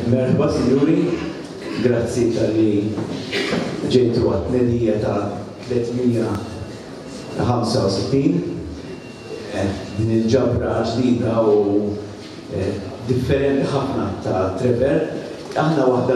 Merħba, signori, grazzi tal-li ġejtu għat-nedija ta' 365. Din il-ġabra ġdida u differenti ħafna ta' Trevor. Aħna waħda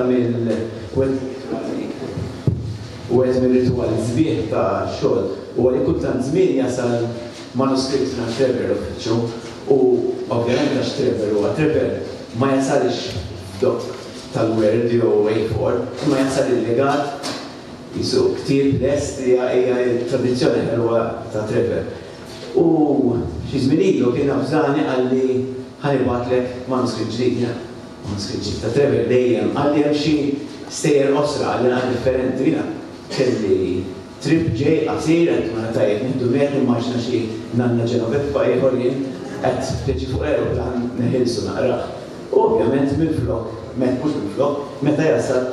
mill-rituali żbieħ ta' xogħol u għalli kultant żmien jasal manuskritt ta' Trevor uffiċċju u ovvjament għax Trevor huwa Trevor ma jasalix dok tal-Word jew A4, ma jasal il-legat jisu ktir lest hija tradizzjoni ħelwa ta' Trevor. U xi żmien ilu kien abżani għalli ħanibatlek manuskritt ġdid, manuskritt ġdid ta' Trevor dejjem għalli hemm xi stejjer osra għalli għal differenti jiena kelli trip ġej qasir qed ma tajjeb nieħdu wieħed immaġna xi nanna Ġenoveffa ieħor jien qed tiġi fuq aeroplan neħilsu naqrah. U ovvjament minflok, mhux minflok, meta jasal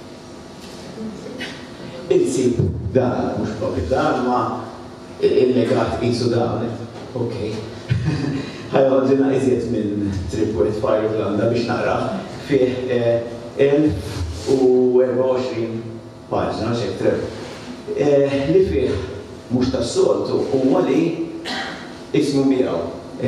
il-sib dan, mhux propri dan, ma il-legat qisu dan. Okej. Ħajħodġina iżjed minn trip wet f'Irlanda biex naqrah fih 1024 paġna xejn trep. Li fih mhux tas-soltu huwa li ismu miegħu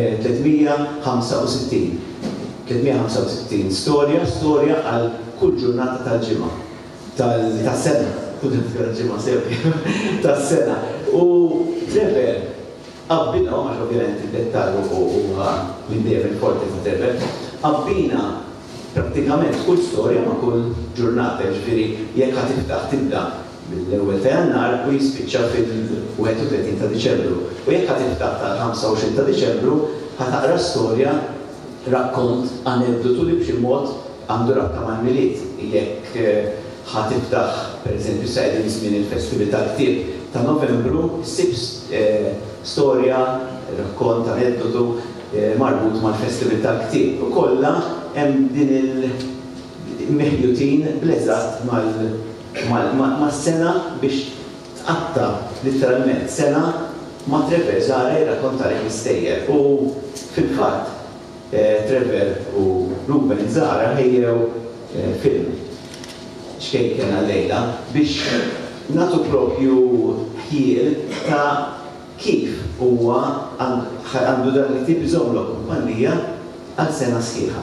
365. 365 storja għal kull ġurnata tal-ġimgħa tas-sena. Kull ġimgħa sewi tas-sena. U Trevor qabbina għax ovvjament id-dettalju huwa l-idea forti ta' Trevor, qabbina prattikament kull storja ma' kull ġurnata, ġifieri jekk ħatiftaħ tibda bil-ewwel ta' Jannar u jispiċċa fil-31 ta' Diċembru. U jekk ħatiftaħ tal-25 ta' Diċembru ħataqra storja rakkont aneddotu li b'xi mod għandu rabta mal-miliet. Jekk ħatiftaħ, pereżempju saqegħdin żmien il-Festival tal-Ktieb ta' Novembru, ssib storja, rakkont, aneddotu marbut mal-Festival tal-Ktieb. U kollha hemm din il-meħjutin bl-eżatt mas-sena biex tqatta letteralment sena ma' Trevor żara jirrakkontalek l-istejjer. U fil-fatt Trevor u Ruben żara ħejjew film xkejken għal-lejla biex nagħtu propju ħiel ta' kif huwa għandu dan il-ktieb iżommlu kumpanija għal sena sħiħa.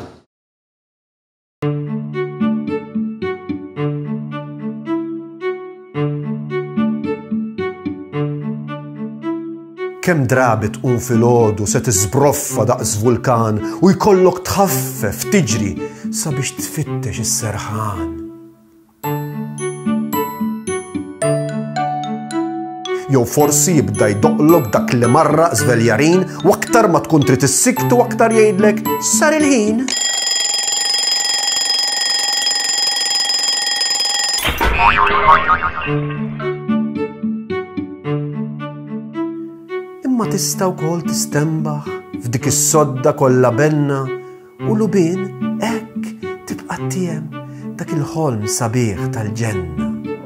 Kemm drabi tqum filgħodu se tiżbroffa daqs vulkan u jkollok tħaffef tiġri sabiex tfittex is-serħan. Jew forsi jibda jdoqlok dak li marraq żveljarin u aktar ma tkun trid issiktu aktar jgħidlek sar il-ħin. Imma tista' wkoll tistembaħ f'dik is-sodda kollha benna u lubien hekk tibqa' tiem dak il-ħolm sabiħ tal-ġenna.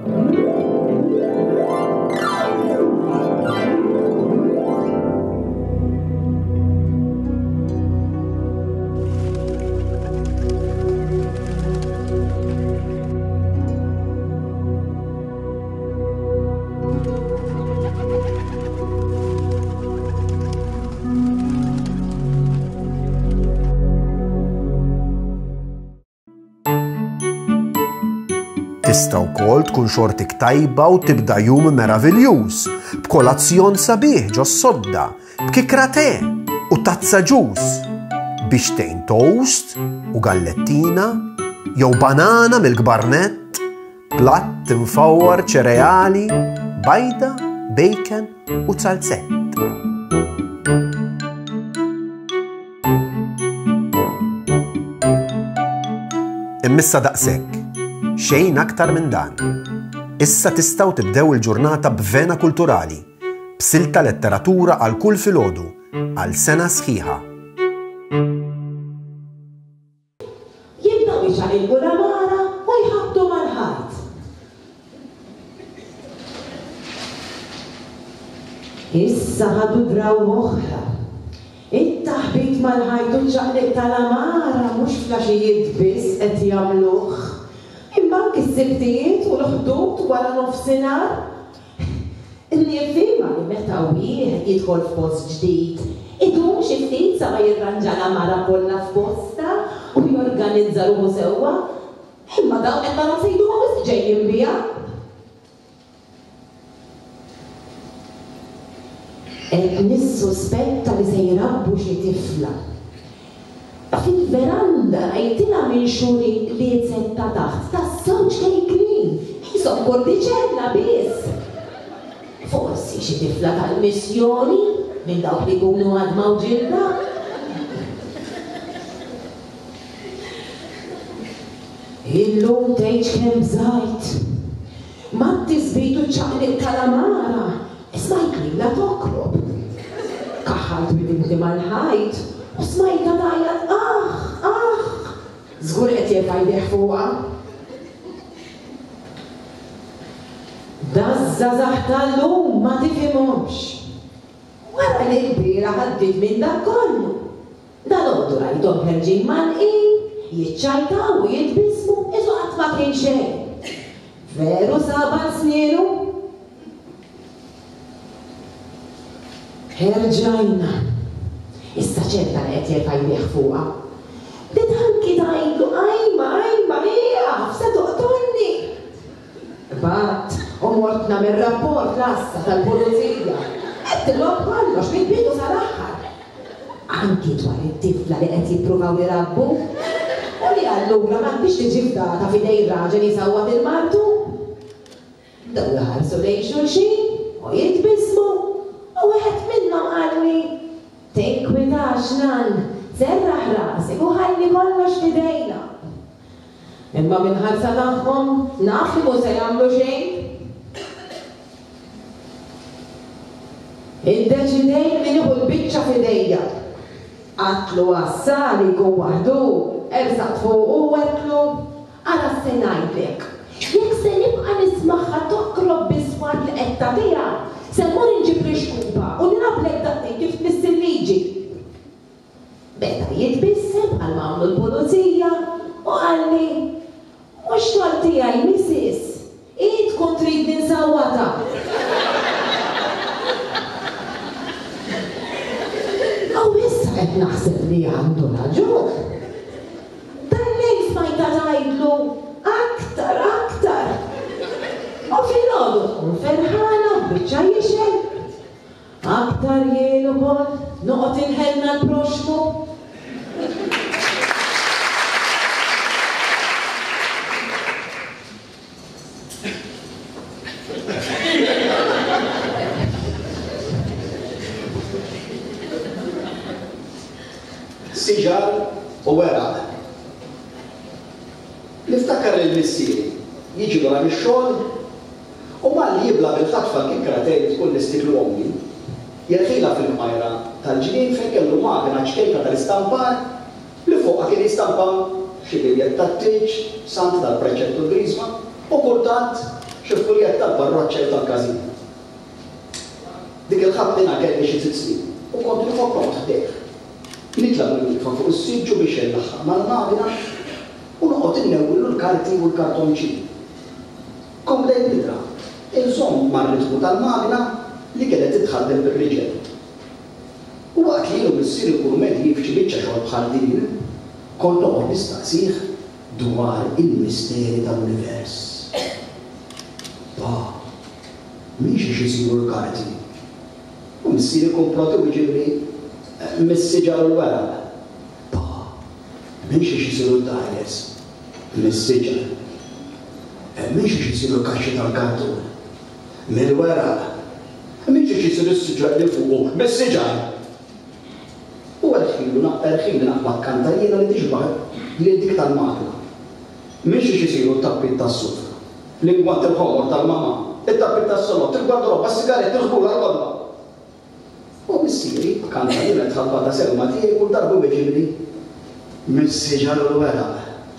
Tista' wkoll tkun xortik tajba u tibda jum meravigljuż b'kolazzjon sabiħ ġo s-sodda, b'kikra tè u tazza ġus, bixtejn toast u gallettina jew banana mill-gbarnett, platt infawwar ċereali, bajda, bacon u salzett. Immissa daqshekk. Xejn aktar minn dan. Issa tistgħu tibdew il-ġurnata b'vena kulturali, b'silta letteratura għal kull filgħodu, għal sena sħiħa. Jibdew jixgħalqu l-amara u jħabtu mal-ħajt. Issa ħadu draw oħra. It-taħbit mal-ħajtu ċaqliq tal-amara mhux flaxijiet biss qed jagħmluh. Imma anke s-sibtijiet u l-ħdud wara nofsinhar. Nifhimha li meta wieħed jidħol f'post ġdid, idum xi ftit sa ma jirranġa l-amara kollha f'posta u jorganizza ruħu sewwa, imma dawn qed nara sejduha wisq ġejjin biha. Qed nissuspetta li se jrabbu xi tifla. Fil-veranda rajtilha minn xuri li jitzetta taħt tas-żewġ kejklin, jisom kordiċella biss. Forsi xi tifla tal-missjoni minn dawk li jkunu għadma u ġilda. Illum tgħidx kemm bżajt. Ma tisbitu ċaqliq tal-amara, smajt lilha toqrob. Kaħħalt bil-inti mal-ħajt u smajta tajjat żgur qed jerfa' jdeh fuqha. Daż-żagħżagħ tal-lum ma tifhimhomx. Wara li l-bira ħaddit minn dak kollu. Dalgħodu rajthom ħerġin malqin, jiċċajtaw u jitbissmu iżu qatt ma kien xejn. Veru saba' snienu? Ħerġajna. Issa ċerta li qed jerfa' jdeh fuqha. Dit anki tgħidlu ajma qiegħ se toqtolni. Bat, u mortna mir-rapport l-assa tal-pulizija. Qed tilgħob kollox mill-bidu sal-aħħar. Anki dwar it-tifla li qed jippruvaw irabbu. U li allura m'għandix tiġi fdata f'idej raġel jisawwat il-martu. Daw jħarsu lejn xulxin u jitbissmu u wieħed minnhom qalli tinkwitax nan, serraħ rasek u ħalli kollox f'idejna. Imma minħarsa tagħhom naf li mhux se jagħmlu xejn. Iddeċidejt li nieħu l-biċċa f'idejja. Qatlu għas-sali jkun waħdu, ersaq fuq u wetlu, ara se ngħidlek. Jekk se nibqa' nismagħha toqrob bis-swart li qed tagħtiha, se mmur inġib rixkupa u nirablek daqsxejn kif tmiss il-liġi. Beda jitbissem bħal ma għamlu l-pulizija u qalli mhux xogħol tiegħi misis, id tkun trid ninsawwata. U issa qed naħseb li għandu raġun. Dan-lejl smajta tgħidlu aktar. U filgħodu tkun ferħana u biċċa jixel. Aktar jien ukoll noqgħod inħenna l-proxmu. Siġar u weraq. Niftakar il-missieri jiġi wara mix-xogħol u malli jibla bil-ħatfa l-kikra tgħid tkun nistiklu ommi. Jerħilha fil-qmajra tal-ġnien fejn kellu magna ċkejka tal-istampar li fuqha kien jistampa xi biljett tat-tiġ, sant tal-preċettu Griżma u kultant xi fuljett tal-barraċċel tal-każina. Dik il-ħabtina kelli xi 6 snin u kont nifokkom ħdejh. Nitla mill-nifan fuq is-siġġu biex jellaħħaq mal-magna u noqgħod innewwillu l-karti u l-kartonċini. Komplejt nidra, inżomm mar-ritmu tal-magna li kienet titħaddem bir-riġel. U waqt li ilu missier ikun medji f'xi biċċa xogħol bħal din, kont noqgħod nistaqsih dwar il-misteri tal-univers. Mhix isiru l-karti. U missier ikomplotti u jġibli mis-siġar u l-weraq. Mhix isiru d-dajles, mis-siġar. Mhix isiru kaxxi tal-kartun, mill-weraq. Mhix isiru s-siġar li fuqu, mis-siġar. U għal-ħilu naqbad kantarina li tixbaħ li dik tal-magna. Mhix isiru t-tappit tas-sufra, l-ingwant il-ħomor tal-mama, it-tappit tas-solot, il-gwardoba, s-sigaret, il-ħbula, l-għodba. U missieri, kantarina tħabbata selma tiegħi kull darba weġibli mis-siġar u l-weraq.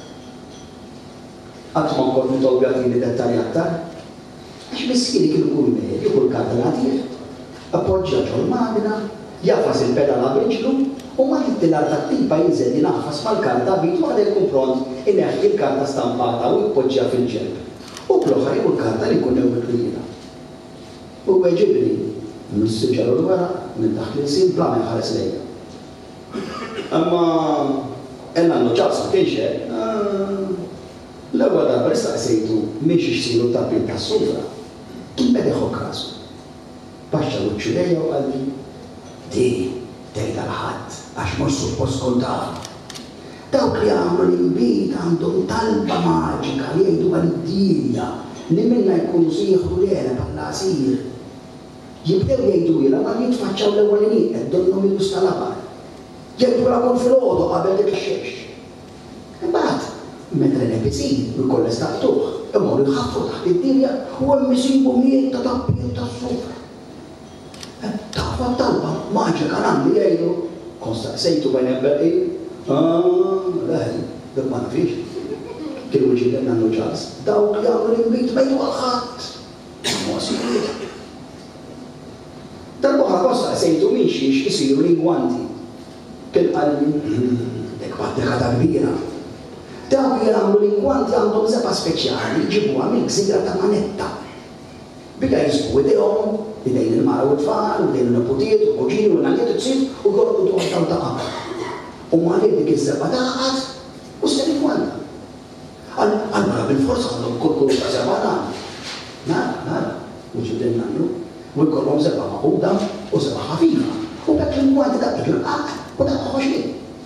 Qatt ma nkun nitolgatini dettalji aktar, għax missieri kienu kull medju kull kantarina tiegħi, appoġġja ġol magna, jafas il-pedala b'riġlu U ma tittilar ta' tipa jinżel li naħfas mal-karta bit waħda il-kumpront inneħħi il-karta stampata u jpoġġija fil-ġelb. U bl-oħra jkun karta li jkun mitwila. U weġibni, mis-sġaru l-wara, minn taħt l-sin bla ma jħares lejja. Amma enna n-noċaqsa kienx l-ewwel darba istaqsejtu miex ixsiru tabbil tas-sufra. Kien beda jħobb rasu. Baxxa l-uċċu lejja u qalbi di tgħidha l-ħadd għax mhux suppost tkun taf. Dawk li għamlu l-inbit għandhom talba maġika li jgħidu għal-dinja li minna jkunu sieħu lena bħal-għasir. Jibdew jgħidu ilha ma jitfaċċaw l-ewwelinijiet qed donnhom il-bustalaba. Jgħidu la kun fil-għodu qabel dik ix-xex. Imbagħad meta l-NPC u jkoll istaqtuh imorru jħaffru taħt id-dinja u hemm isibu miet ta' tabbiet tas-sufra. Taħfa talba maġika għandi jgħidu konstaqsejtu bejn ebbeqi leħi, dak ma nafix. Kienu ġilen għandu ċas. Dawk li għamlu l-imbit bejtu għal-ħadd. Mosiliet. Tal-boħra konstaqsejtu miexiex jisiru lingwanti. Kien qalbi, dek baddeka ta' kbira. Dawk li għamlu lingwanti għandhom zepa speċjali ġibuha mill-gżira ta' manetta. Bika jisbu idejhom, idejn il-mara u t-tfal, idejn il-neputiet, u ġini u l-għaniet t-tsib u jorqu d-għu ta' qabel. U ma li dik iż-zeba taħħat u s-seni kwanta. Għal-mara bil-forza għandhom kulkulu ta' zeba nara, u ġibden nannu, u jkollhom zeba maħuda u zeba ħafifa. U bekk l-kwanti da' bil-qaq u da' ħoxin.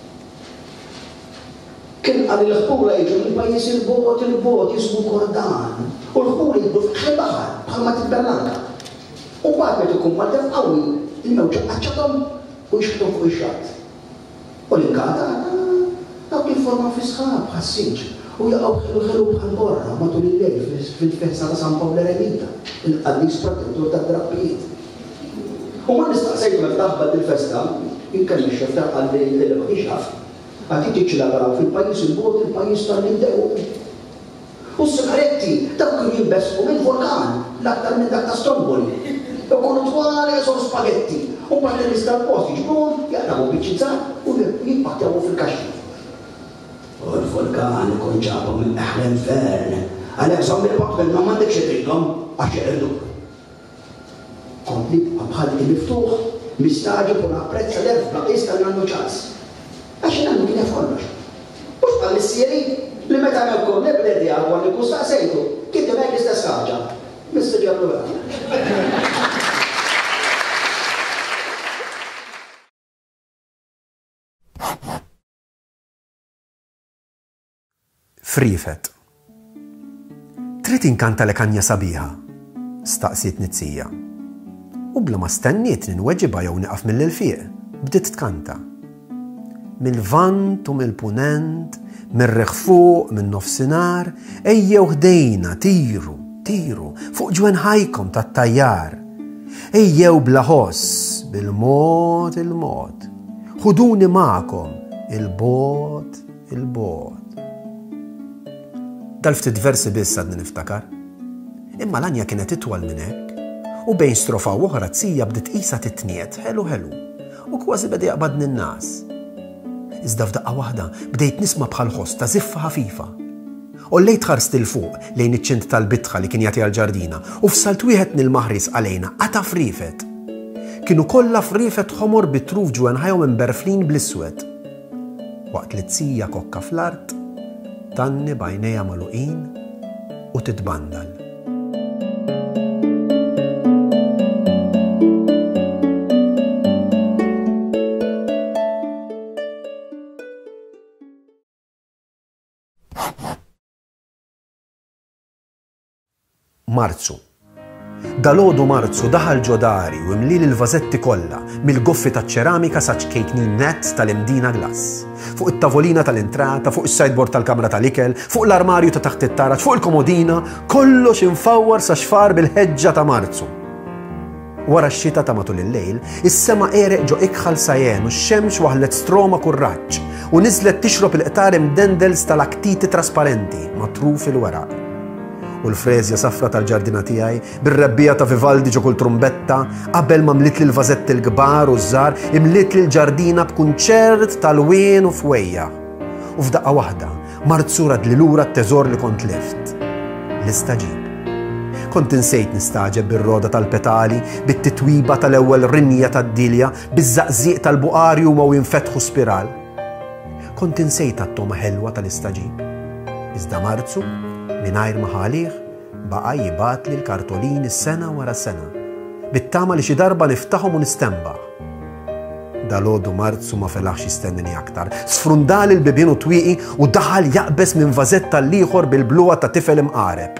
Kien għal il-ħbura jiġu il-pajis il-bot jismu Kordan. U l-ħbura jibdu fil-baħar bħalma t-berlanka. U bħal ikun mal-def qawwi il-mewġa qaċċatom u jixbtu fuq ix-xatt. U l-inkata dawk jinformaw fi sħab ħassinġ u jaqgħu ħelu bħal borra matul il-lejl fil-festa ta' San Pawl Eremita, il-qaddis protettur tad-drabbijiet. U ma nistaqsejtu meta taħbad il-festa, jinkelli x-xefta għalli il-ħiġaf. Għati tiċċila għaraw fil-pajis il-bot, il-pajis tal-Mindew. U s-sigaretti, dawk kienu jimbesqu mill-vulkan, l-aktar minn dak ta' Stromboli. U konu twali għasor spaghetti. U partenis tal-post jiġbun, jgħadamu biċċizzat u jibbattjawu fil-kaxxi. U l-vulkan ikun ġabu minn eħlem fern. Għalek zom il-baqbel ma mandek xedrikom, għax jgħiduk. Kompli bħal il-miftuħ, mistaġib u napprezza l-erf baqis tal-nannu ċans. Għaxin għandu kien jafħolmax. Mux bħal missieri li meta għamilkom nebledi għal li kun staqsejtu, kien demek l-istess ħaġa. Mister ġablu għal. Frifet. Trid inkanta lek anja sabiħa, staqsiet Nizzija. U bla ma stenniet ninweġiba jew nieqaf mill-ilfiq, bdiet tkanta. Mill-vant u mill-punent, mir-reħ fuq, min-nofsinhar, ejjew ħdejna tiru, fuq ġwen ħajkom tat-tajjar. Ejjew bla ħoss, bil-mod il-mod. Ħuduni magħkom, il-bot. Dal-ftit versi biss għadni niftakar. Imma l-anja kienet itwal minn hekk, u bejn strofa u oħra Tzija bdiet qisha titniet ħelu, u kważi beda jaqbadni n-nas. Iżda f'daqqa waħda bdejt nisma' bħal ħoss ta' ziffa ħafifa. Ollejt ħarst il fuq lejn iċ-ċint tal-bitħa li kien jagħti għall-ġardina u fsalt wieħed nil-maħris għalejna qata' frifet. Kienu kollha frifet ħomor bitruf ġwenħajhom imberflin bl-iswed. Waqt li Tzija kokka fl-art, tanni bajnejha magħluqin u titbandal. Marzu. Dalodu Marzu daħal ġodari u imlil il-vażetti kollha mill-goffi taċ-ċeramika sa ċkejknin net tal-imdina glass. Fuq it-tavolina tal-entrata, fuq is-sideboard tal-kamra tal-ikel, fuq l-armarju ta' taħt it-taraġ, fuq il-komodina, kollox infawwar sa xfar bil-ħeġġa ta' Marzu. Wara x-xita ta' matul il-lejl, is-sema ereq ġo ikħal sajjen u x-xemx waħlet stroma kurraġġ u niżlet tixrob il-qtar imdendels tal-aktiti trasparenti matruf il-weraq. u l-frezja safra tal-ġardina tiegħi, bir-rebbija ta' Vivaldi ġo kull trumbetta, qabel ma mlit li l-vażetti l-kbar u żgħar, imlit li l-ġardina b'kunċert tal-wien u fwejja. U f'daqqa waħda marzurat li lura t-teżor li kont lift. L-istaġib. Kont insejt nistaġeb bir-roda tal-petali, bit-titwiba tal-ewwel rinja tad-dilja, biż-żaqżieq tal-buqarju ma jinfetħu spiral. Kont insejt għat-toma ħelwa tal-istaġib. Iżda Marzu, mingħajr ma ħalih, baqa' jibgħat li l-kartolini sena wara sena, bit-tama li xi darba niftaħhom u nistembaħ. Dalgħodu Marzu ma felaħx jistennini aktar. Sfrundali l-bibien u twieqi u daħal jaqbes minn vażett tal-ieħor bil-bluwa ta' tifel imqareb.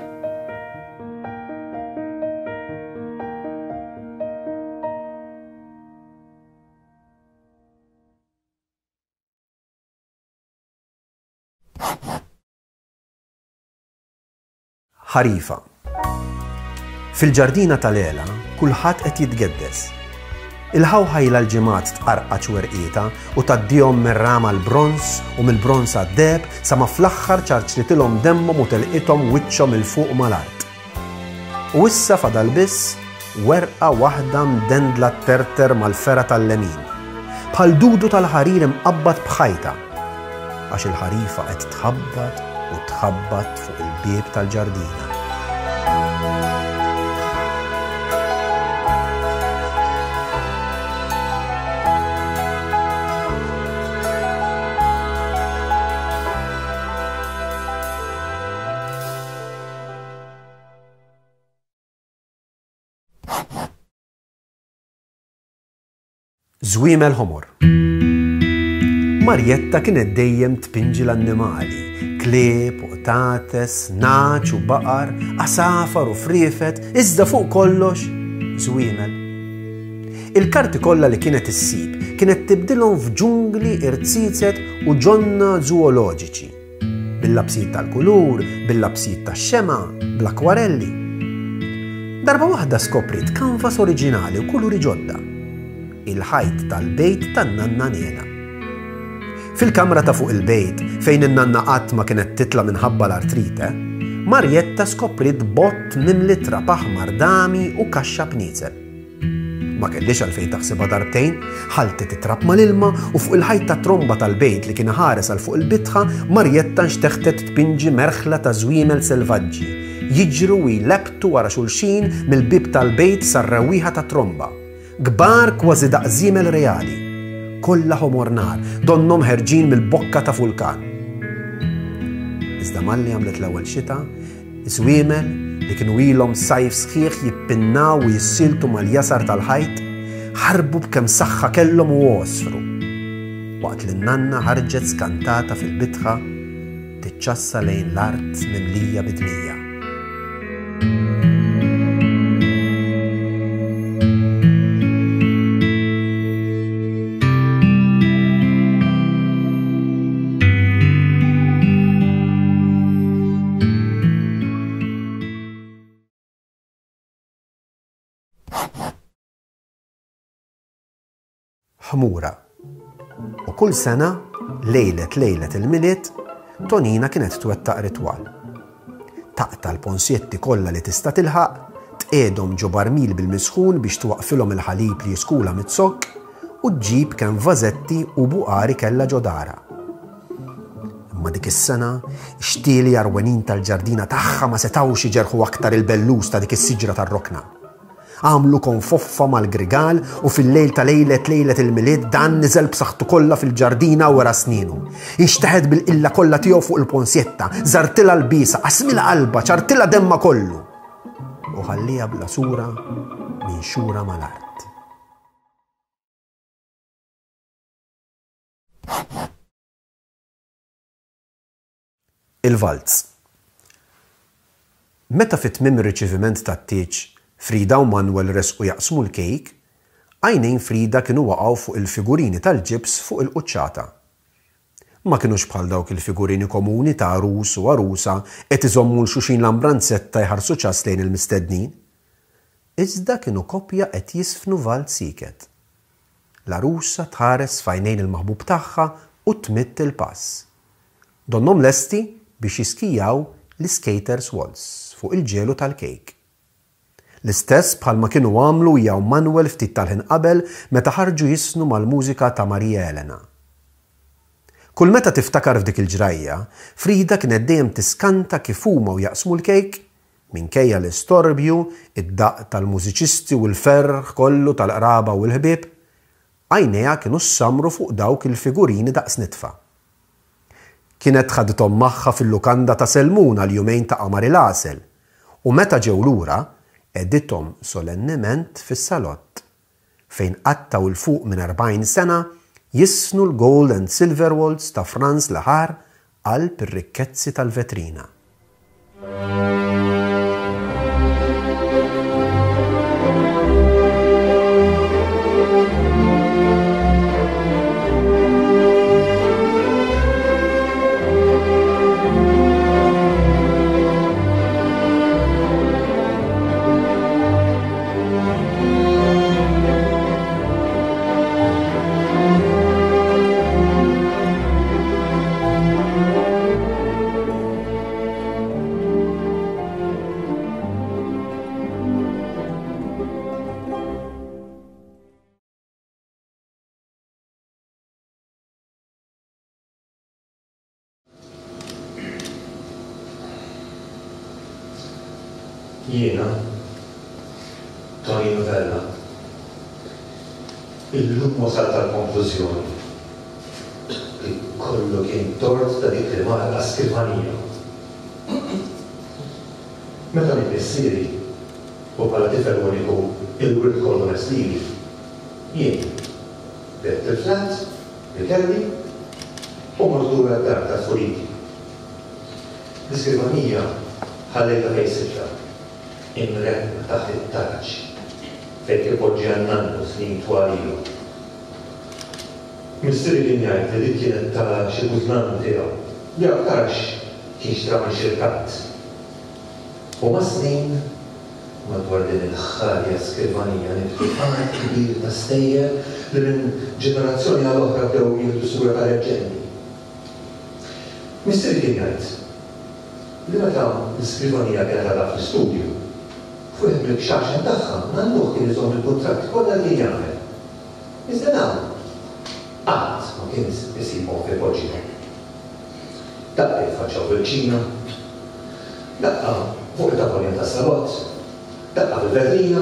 Ħarifa. Fil-ġardina tal-Ela kulħadd qed jitgeddes. Il-ħawħajla l-ġimgħat tqarqaċ werqieta u taddihom mir-rama l-bronz u mill-bronz għad-deheb sa ma fl-aħħar ċarċlitilhom demmhom u telqithom wiċċhom il fuq mal-art. U issa fadal biss werqa waħda mdendla terter mal-fera tal-lemin. Bħal dudu tal-ħarir imqabbad b'ħajta għax il-ħarifa qed tħabbat u tħabbat fuq il-bieb tal-ġardina. Żwiemel ħomor. Marjetta kienet dejjem tpinġi l-annimali, klieb u qtates, naċ u baqar, asafar u frifet, iżda fuq kollox żwiemel. Il-karti kollha li kienet issib kienet tibdilhom f'ġungli irtsizet u ġonna zooloġiċi. Bil-labsijiet tal-kulur, bil-labsijiet tax-xema, bl-akwarelli. Darba waħda skoprit kanvas oriġinali u kuluri ġodda. Il-ħajt tal-bejt tan-nanna Nena. Fil-kamra ta' fuq il-bejt, fejn in-nanna qatt ma kienet titla minħabba l-artrite, Marjetta skoprit bott mimlitra paħmar dami u kaxxa b'niezel. Ma kellix għalfejn taħsibha darbtejn, ħaltet titrab mal-ilma u fuq il-ħajt ta' tromba tal-bejt li kien ħares għal fuq il-bitħa, Marjetta nxteħtet tpinġi merħla ta' żwiemel selvaġġi, jiġru u jlebtu wara xulxin mill-bib tal-bejt sar-rewwieħa ta' tromba. Kbar kważi daqs żwiemel reali. Kollha ħomor nar, donnom ħerġin mill-bokka ta' vulkan. Iżda malli għamlet l-ewwel xita, żwiemel li kienu ilhom sajf sħiħ jippinnaw u jissiltu mal-jasar tal-ħajt, ħarbu b'kemm saħħa kellhom u osfru. Waqt li n-nanna ħarġet skantata fil-bitħa, tiċċassa lejn l-art mimlija bidmija. Ħmura. U kull sena, lejlet il-miliet, Tonina kienet twettaq ritwal. Taqta l-ponsjetti kollha li tista' tilħaq, tqiegħdhom ġo barmil bil-misħun biex twaqfilhom il-ħalib li jiskula mit-sokk u ġġib kemm vażetti u buqari kellha ġo dara. Imma dik is-sena, xtieli arwenin tal-ġardina tagħha ma setgħux iġerħu aktar il-bellus ta' dik is-siġra tar-rokna. Għamlu konfoffa mal-grigal u fil-lejl ta' lejlet il-milied dan niżel b'saħħtu kollha fil-ġardina wara sninu. Inxteħed bil-qilla kollha tiegħu fuq il-ponsjetta, żartilha l-bisa, qasmilha qalba, ċartilha demma kollu. U ħallija bla sura minn xura mal-art. Il-valz. Meta fit-tmiem ir-riċiviment tat-tieġ Frida u Manuel resqu jaqsmu l-kejk, għajnejn Frida kienu waqgħu fuq il-figurini tal-ġibs fuq il-quċċata. Ma kienux bħal dawk il-figurini komuni ta' arus u arusa qed iżommu l-xuxin l-ambranzetta jħarsu ċas lejn il-mistednin. Iżda kienu koppja qed jisfnu valz siket. L-arusa tħares f'għajnejn il-maħbub tagħha u tmitt il-pass. Donhom lesti biex jiskijaw l-Skaters Waltz fuq il-ġelu tal-kejk. L-istess bħalma kienu għamlu jew Manuel ftit tal-ħin qabel meta ħarġu jisnu mal-mużika ta' Maria Elena. Kull meta tiftakar f'dik il-ġrajja, Frida kienet dejjem tiskanta kif huma u jaqsmu l-kejk minkejja l-istorbju, id-daqq tal-mużiċisti u l-ferħ kollu tal-qraba u l-ħbieb, għajnejha kienu ssamru fuq dawk il-figurini daqs nitfa'. Kienet ħadithom magħha fil-lukanda ta' Selmuna l-jumejn ta' qamar il-għasel u meta ġew lura qegħdithom solenniment fis-salott fejn qattaw il fuq minn 40 sena jisnu l-Gold and Silver Waltz ta' Franz Lehár għal bir-rikkezzi tal-vetrina. Jiena, Tonino Vella, illum wasal tal-konklużjoni li kollu kien tort ta' dik li mara l-skrivanija. Meta minn missieri u bħala tifel uniku il-wirt kollu mestili, jien bett il-flat, il-kelli u mordura d-dar ta' Furiti. L-skrivanija ħallejta fejn sibta. Imrek taħt it-taraċ, fejn ipoġġi għannannu snin twalilu. Missiri li njajt li kienet ta' xi bużnan tiegħu, li tarax kien xtra minn xirkat. U ma' snin, madwar din il-ħħarja skrivanija niftu għamet kbir ta' stejjer li minn ġenerazzjoni għal-oħra bdew jieħdu sura ta' leġendi. Missiri li njajt li meta l-skrivanija kienet għadha fl-istudju, fuq il-xaxen tagħha, nannuh kien iżomm il-kuntratti kollha li jagħmel. Iżda dan qatt ma kien isimhom fil-poġġina. Daqqa jitfaċċaw fil-ċina, daqqa fuq il-tavolja tas-salott, daqqa fil-vetrina.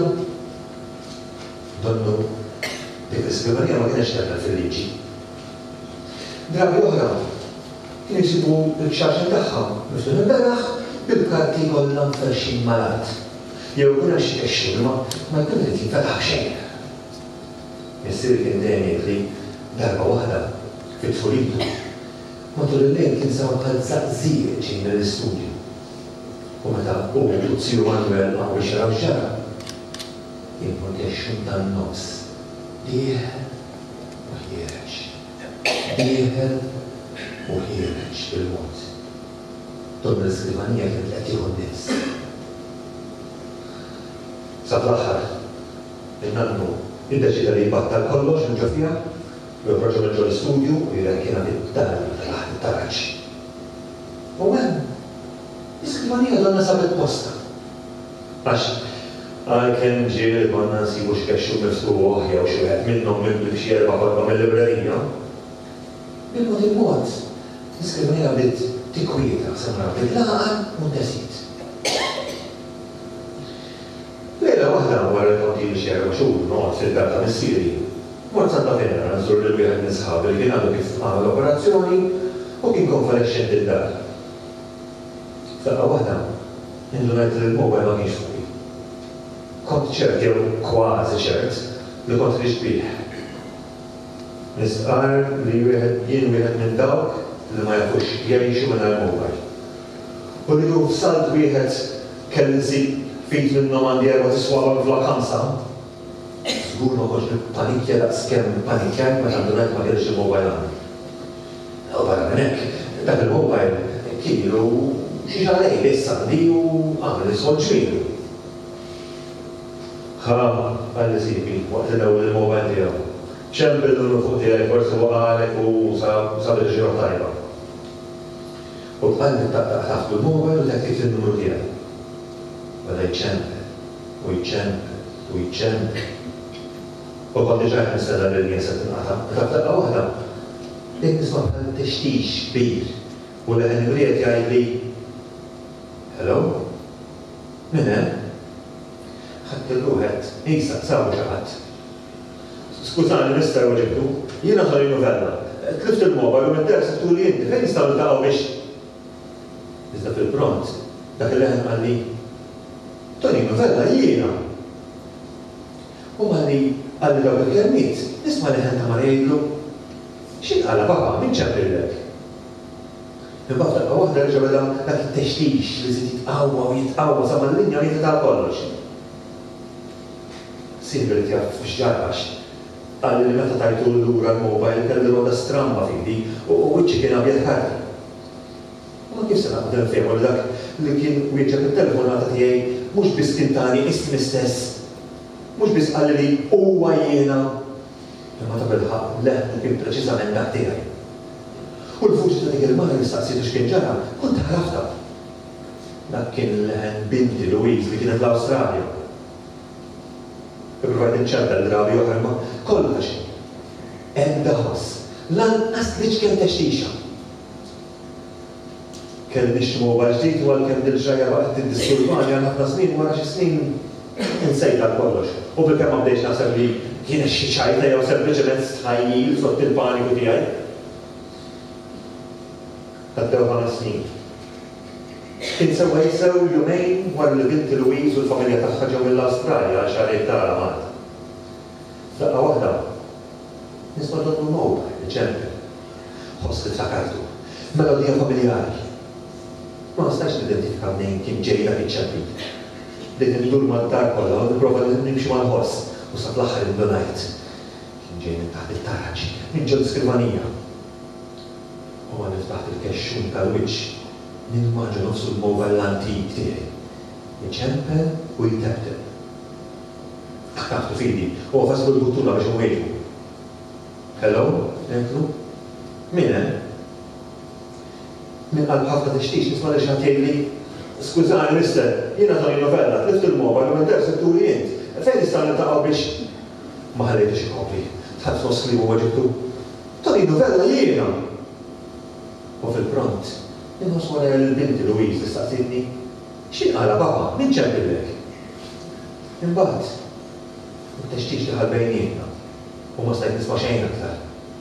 Donnu dik l-iskrivanija ma kienx tagħmel fil-liġi. Drabi oħra kien isibu l-xaxen tagħha miftuħ il-beraħ bil-karti kollha mferxin malat. Jew kuna xi kexxu ma jkun qed jinfetaħ xejn. Missier kien dejjem jgħidli darba waħda fit-tfulitu. Matul il-lejl kien sawa bħal żaqżiq ġej mill-istudju. U meta hu u tziju Manuel għamu xaraw ġara, jien kont kexxu tan-nofs. Dieħel u ħiereġ. Dieħel u ħiereġ bil-mod. Dom l-iskrivanija kien qed jieħu n-nies. Sa fl-aħħar, il-nannu iddeċida li jbattal kollox minn ġofija, u jħroġu minn ġol studju u jirrenkina bid-dar tal-ħad taraċ. U għem, iskrivanija donna sabet posta. Għax, għal-kem ġil għonna nsibu xkexxu miftuħ jew xi wieħed minnhom minn xi erba' korba mill-librerija. Bil-mod il-mod, iskrivanija bdiet tikkwieta semra bid-laqgħa u ndesit. Lejla waħda wara konti li xi erba' xhur noqgħod fil-dar ta' missieri. Mort Santa Venera nżur lil wieħed minn sħabi li kien għandu kif għamel operazzjoni u kien konvalescent id-dar. F'daqqa waħda, indunajt li l-mobile ma kienx fuqi. Kont ċert jew kważi ċert li kont nixbih. Nistqar li jien wieħed minn dawk li ma jafux jgħixu minn il-mobile. U li hu salt wieħed kelli nżid fit minnhom għandi erba' tiswaba fl-vakanza. Żgur ma kontx nippanikja daqskemm panikjajt meta ndunajt ma kienx il-mobile għandi. U barra minn hekk, dak il-mobile kienu xi ġalej issa għandi u għamel isħol ġmielu. Għalli sibi, waqt l-ewwel il-mobile tiegħu. ċempel l fuq tiegħi forsi waqgħalek u sabet ġira tajba. U bħalli taħtu l-mobile u dak il-numru tiegħek. Bada jċemper, u jċemper, u jċemper. U għad diġa ħansada l-linja se tinqata. Daqqa waħda, dik nisma' bħal teċtix kbir. U l-ħenibriet jgħid li hello? Min hemm? ħadd il-ruħet, isa, sawu xaħat. Skużani, nista' weġibtu, jiena Tony Novella. Tlift il-mobile u mid-ders tu li inti, fejn nistgħu niltaqgħu biex. Iżda fil-pront, dak il-leħen għalli, Tony Novella jiena. U għalli dawk il-kelmiet, nisma' leħen ta' marejlu. X'inqala papa, min ċempillek? Imbagħad daqqa waħda reġa' beda dak it-textix li żied jitqawwa u jitqawwa sa mal-linja u jitqal kollox. Silver tjaf x'ġarrax. Għalli li meta tajtu l-lura l-mobile kelli roda stramba fidi u wiċċi kien abjad ħarti. U ma kif se naqbel nfehmu li dak li kien wieġeb it-telefonata tiegħi mhux biss kien tani ismi stess. Mhux biss qalli li huwa jiena. Imma ta' bil-ħaq le kien preċiżament dak tiegħi. U l-vuċi ta' dik il-mara li staqsitu x'kien ġara, kont ħrafta. Dak kien leħen binti Louise li kienet l-Awstralja. Provajt inċerta l-drabi oħra ma kollha xejn. Hemm daħas, lanqas liġ kemm textixa. Kelli x-mobile ġdid u għalkemm dil-ġajja baqgħet tiddisturbani għal ħafna snin wara xi snin insejta kollox. U bilkemm ma bdejx naħseb li kienet xi ċajta jew sempliċement stħajjil sott il-paniku tiegħi. Għaddew ħafna snin. Kien sewwa jsew jumejn wara li binti Louise u l-familja tagħha ġew mill-Awstralja għal xahar tara Malta. Daqqa waħda, nisma' donnu mobile, ċemper. Ħoss li tfakartu, melodija familjari. Ma nistax nidentifika minn kien ġej dak iċ-ċempir. Bdejt indur mad-dar kollha u nipprova nimxi mal-ħoss u sa fl-aħħar indunajt. Kien ġej minn taħt it-taraġ, minn ġol skrivanija. U ma niftaħt il-kexxun tal-wiċċ. Nimmaġa nofsu l-mobile l-antik tiegħi. Iċemper u jtebtem. Taħtu fidi, u għafasbu l-buttuna biex mwejtu. Hello, entru? Min hemm? Min qalb ħafna tixtiex nisma' li xagħtej li skużani mister, jiena Tony Novella, tlift il-mobile u minn setturi int. Fejn nistgħu niltaqgħu biex ma ħallejtx ikompli. Tħadd nos li huwa ġibtu. Tony Novella jiena. U fil-pront, Inħos wara l-binti Louise li staqsitni, x'inqala papa, min ċempillek? Imbagħad, it-textix li ħalbejnietna u ma stajt nisma' xejn aktar.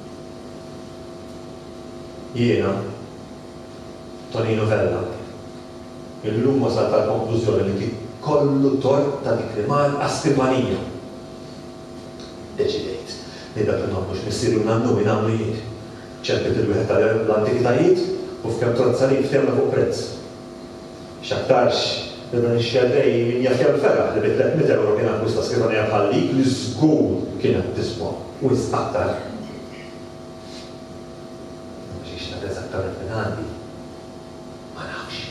Jiena, Tony Novella, illum wasal tal-konklużjoni li kien kollu tort ta' dik li mar għas-skrivanija. Deċidejt li dak li nagħmlux missieru nagħmlu min nagħmlu jien. ċempit il-wieħed tal-antikitajiet u f'kemm trozzalin f'temna fuq prezz. X'aktarx li dan ix-xerrej min jaf kemm feraħ li bi 300 euro kien akkwista skrivanija bħal-dik li żgur kienet tiswa u jisqattar. Xiex nagħrez aktar minn għandi. Ma nafx.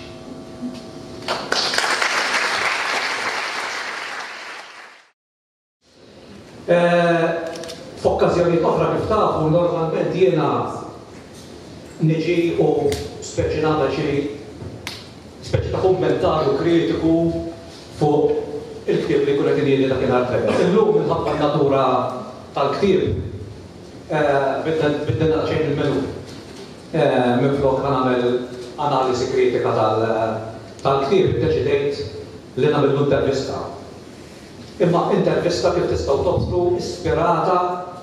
F'okkażjonijiet oħra kif tafu normalment jiena niġi u speċi nagħmel speċi ta' kummentarju kritiku fuq il-ktieb li kunet inhieli dakinhar tfejn. Illum minħabba n-natura tal-ktieb bidna xejn il-menu. Minflok nagħmel analisi kritika tal-ktieb iddeċidejt li nagħmlu intervista. Imma intervista kif tistgħu tobsru ispirata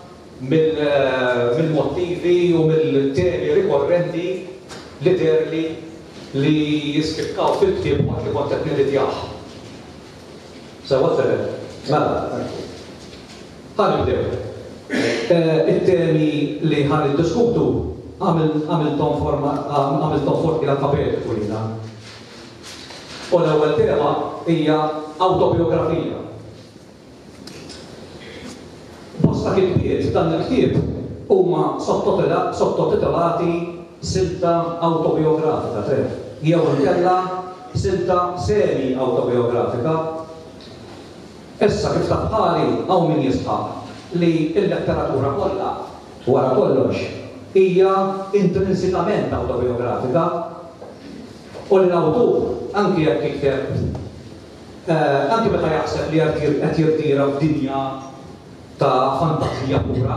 mill-motivi u mill-temi rikorrenti li derli li jiskipkaw fil-ktieb waqt li kont qed nilidjah. Sewa t-tere? Mela. Ħanibdew. It-temi li ħan iddiskutu għamiltom forti l-alfabetiku lina. U l-ewwel tema hija autobiografija. Bosta kitbiet dan il-ktieb huma sottotitolati silta autobiografika, jew inkella silta semi-autobiografika. Issa kif taf ħali hawn min jisħaq li l-letteratura kollha wara kollox hija intrinsikament autobiografika U l-awtur, anki jekk jikteb, anki meta jaħseb li qed jirdira f'dinja ta' fantazija pura,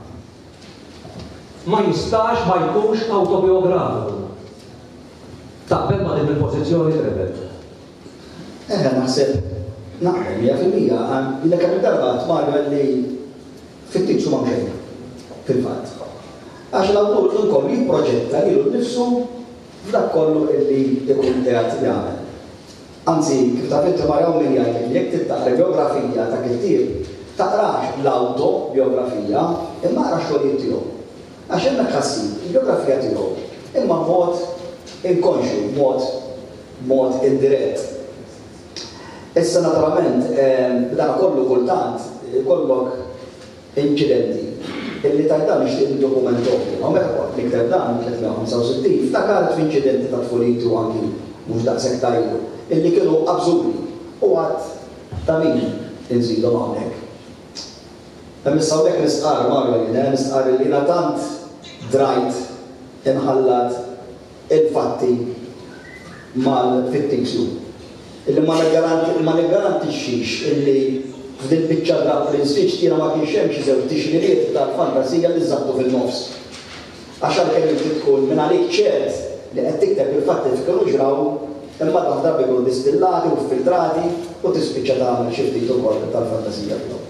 ma jistax ma jkunx autobiografiku. Taqbel ma din il-pożizzjoni trebel. Naħseb, naqbel 100%, illa kemm darba tmarru li fit-tibsu ma' mxejna, fil-fatt. Għax l-awtur inkollu jipproġetta lilu nnifsu f'dak kollu illi ikun qiegħed jagħmel. Anzi, kif taf inti maraw min jgħidlek li jekk taqra biografija ta' kittieb, taqrax l-autobiografija, imma qra xogħlijiet tiegħu. Għax hemmhekk ħassib, il-biografija tiegħu, imma mod inkonxu, mod indirett. Issa naturalment, dan kollu kultant kollok inċidenti illi tajdan nixtieq dokumentom. Hawnhekk waqt li kteb dan 365 ftakart f'inċidenti ta' tfulit u anki mhux daqshekk tajbu illi kienu abżuri u għad ta' min inżidhom hawnhekk. Hemm issa hawnhekk nisqar Marwa nisqar li jiena tant drajt inħallat il-fatti mal-fit-tiksu. Illi ma niggarantixxix illi f'din biċċa drab l-insfiċ tiena ma kienx hemm xi żewġ tixririet tal-fantasija li żattu fil-nofs. Għax għalkemm inti tkun minn għalik ċert li qed tikteb il-fatti li kienu ġraw, imma dawn drabi jkunu distillati u filtrati u tispiċċa tagħmel xi ftit ukoll tal-fantasija tiegħu.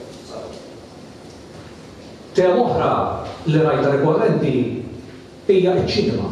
Tema oħra li rajta rikorrenti hija ċ-ċinema.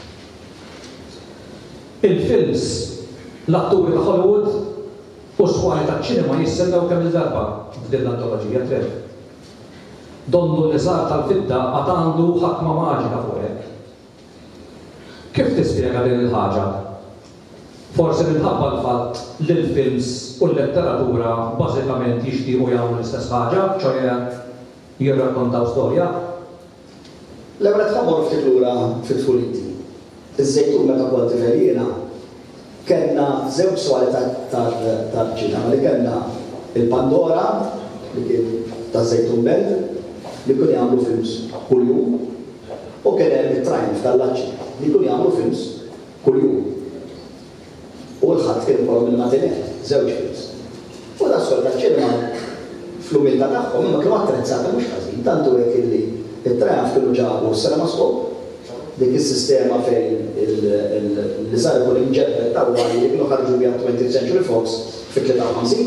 Il-films l-atturi ta' Hollywood u sħuħani ta' ċinema jissendaw kemm il-darba f'din l-antologija tref. Donnu li sar tal-fidda għad għandu ħakma maġika fuq hekk. Kif tispjega din il-ħaġa? Forsi minħabba l-fatt li l-films u l-letteratura bażikament jixtiequ jagħmlu l-istess ħaġa, ċoħe jirrakkontaw storja? L-ewwel tħammor ftit lura fit-tfuliti. Iż-żejtun meta kont tifel kellna żewġ swali tal-ċinema li kellna il-Pandora li kien taż-Żejtun Band li kienu jagħmlu films kuljum u kien hemm it-Triumph tal-Laċċi li kienu jagħmlu films kuljum. U l-ħadd kien ikollhom il-matinet, żewġ films. U l-asfel tal-ċinema fl-umiltà tagħhom imma kienu attrezzati mhux ħażin, tantu hekk illi it-Triumph kienu ġabu s-CinemaScope dik is-sistema fejn li sar ikun imġebbed tal-wali li kienu ħarġu biha 20th Century Fox fi-53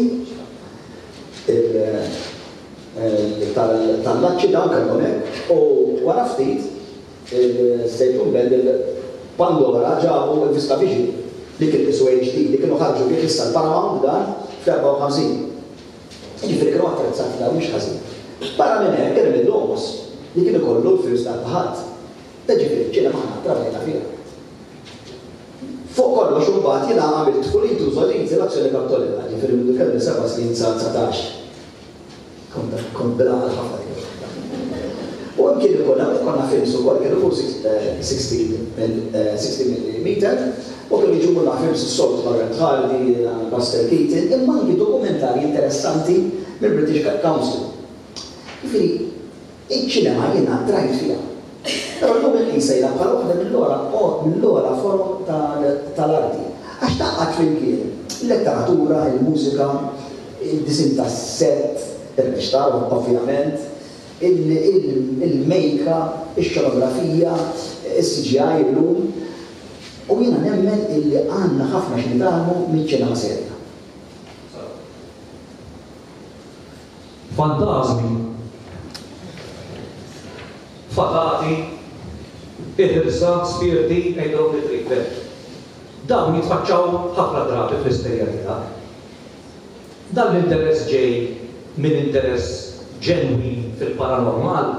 tal-Laċċi dawn kellhom hekk u wara ftit il-Żejtun Band il-Pandora ġabu l-Vista Vision li kien isu HD li kienu ħarġu bih issa l-Paramount dan fl-54. Jiġifieri kienu attrezzati dawn mhux ħażin. Barra minn hekk kien hemm il-Lomos li kien ikollu l-films tal-baħat. Ġifieri ċinema aħna trabajna fiha. Fuq kollox imbagħad jiena għamilt tfulit u żolizzi l-azzjoni kattolika, ġifieri mindu kelli 7 snin sa 19. Kont bilgħal ħafna. U hemm kien konna films ukoll kienu 16 mm u kienu jiġu films is-soltu tal-Red Hardy, Buster Keaton, imma anki dokumentarji interessanti mill-British Council. Ġifieri iċ-ċinema jiena drajt fiha. Però l-lum il-qisajla bħala waħda mill-ora forum tal-arti. Għax taqqat fil-kien, il-letteratura, il-mużika, il-disin tas-set, il-reċtar, ovvjament, il-mejka, il-xenografija, il-CGI, il-lum. U jiena nemmen illi għandna ħafna x'nitalmu mill-ċinema serja. Fantasmi, fatati, il-ħirsa, spirti, ejdrom li trikber. Dawn jitfaċċaw ħafna drabi fl-isterja tiegħek. Dan l-interess ġej minn interess ġenwin fil-paranormal.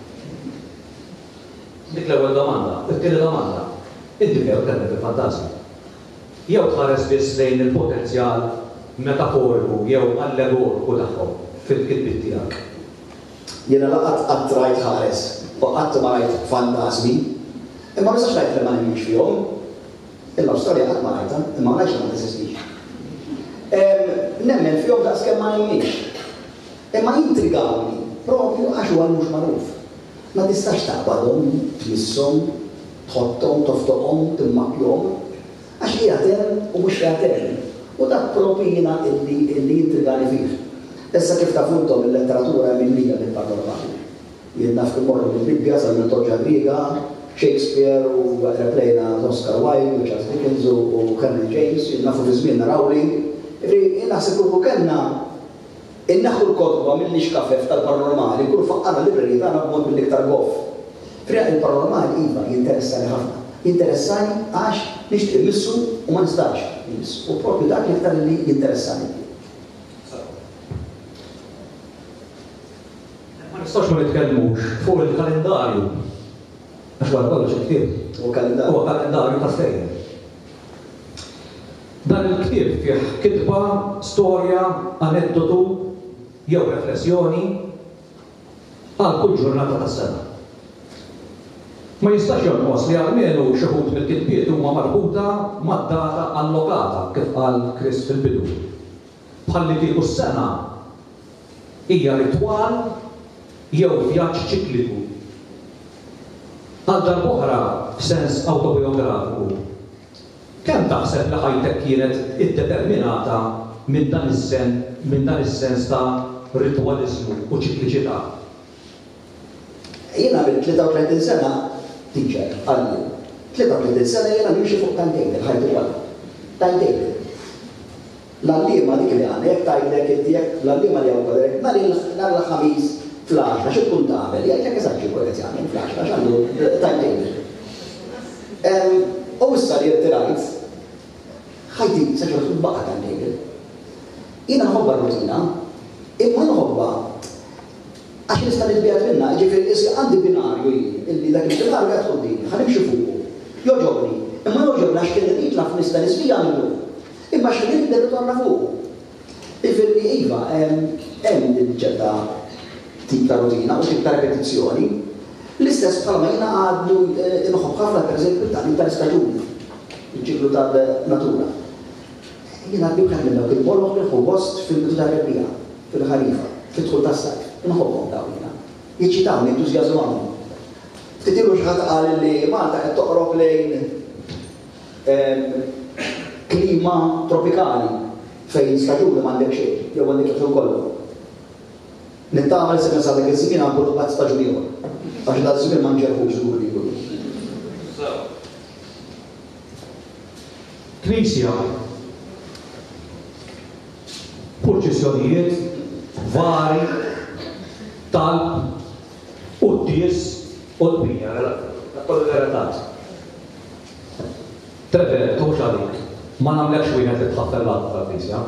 Dik l-ewwel domanda, it-tieni domanda. Inti kemm temmel fil-fantasmi. Jew tħares biss lejn il-potenzjal metaforiku jew allegoriku tagħhom fil-kitbiet tiegħek. Jiena laqgħat qatt rajt ħares u qatt ma rajt fantasmi. Imma ma rajt li ma nimx fihom, imma storja qatt ma rajtha, imma ma rajtx ma teżistix. Nemmen fihom daqskemm ma nimx. Imma jintrigawni propju għax huwa mhux magħruf. Ma tistax taqbadhom, tmisshom, tħotthom, toftoqhom, timmakjhom, għax qiegħed u mhux qiegħed. U dak propi jiena illi jintrigani fih. Issa kif tafuntom il-letteratura minnija bil-Paranormali. Jien naf immorru mill-Bibbja sal-mitoloġija Griega, Shakespeare u replejna Oscar Wilde, Charles Dickens u Henry James, jien nafu fi żmien Rowling. Jien naħseb ukoll kellna inneħħu l-kodba mill-ixkafef tal-Paranormali, kull faqqana libreri tagħna b'mod mill-iktar goff. Friq il-Paranormali iva jinteressani ħafna. Jinteressani għax nixtieq immissu u ma nistax immissu. U propju dak l-iktar li jinteressani. Ma nistax ma nitkellmux fuq il-kalendarju. Għax wara kollox il-ktieb. U kalendarju ta' sejjer. Dan il-ktieb fih kitba, storja, aneddotu jew riflessjoni għal kull ġurnata tas-sena. Ma jistax jonqos li għalmenu xi ħud mill-kitbiet huma marbuta mad-data allokata kif qal Chris fil-bidu. Bħalli tieħu s-sena hija ritwal jew vjaġġ ċikliku. Għal darb'oħra f'sens awtobiografiku. Kemm taħseb li ħajtek kienet iddeterminata minn dan is-sens ta' ritwaliżmu u ċikliċità? Jiena bil-33 sena teacher, għallu. 33 sena jiena nimxi fuq timetable, ħajtu għal. Timetable. L-allima dik li għanek, tajlek, l-allima li għanek, nar l-ħamis fl-10, xi tkun tagħmel, jgħidlek eżaġġi kol qed jagħmel fl-10 għax għandu timetable. U issa li rtirajt, ħajti saġġa tkun baqa' timetable. Jiena nħobba rutina, imma nħobba għax nista' nitbiegħed minnha, ġifieri għandi binarju illi dak il-binarju qed tħoddini, ħanimxi fuqu. Joġobni, imma joġobni għax kien nitla f'nista nisbija minnu. Imma xi nibda ritorna fuqu. Ġifieri iva, hemm din ċerta tip ta' rutina u tip ta' repetizzjoni. L-istess bħalma jiena għaddu inħobb ħafna pereżempju tal-istaġuni, il-ċiklu tan-natura. Jiena għaddu kemm minn dawk il-bolloħ li ħu gost fil-bidu tar-rebbija, fil-ħarifa, fid-dħul tas-sajf. Nħobbhom dawna. Jiċċitawni, entużjażmawni. Titilu xi ħadd qal li Malta qed toqrob lejn klima tropikali fejn staġuni m'għandek xejn, jew għandek xejn kollu. Nittama li se sa dak iż-żmien għandu qatt staġun ieħor. Għax dak iż-żmien ma nġerħux żgur li jkunu. Knisja. Purċissjonijiet vari talb u d-dies u d-bija, relatat. Trever, tuħx għalik, ma namlekx wieħed li tħaffel l-għadda tal-Knisja.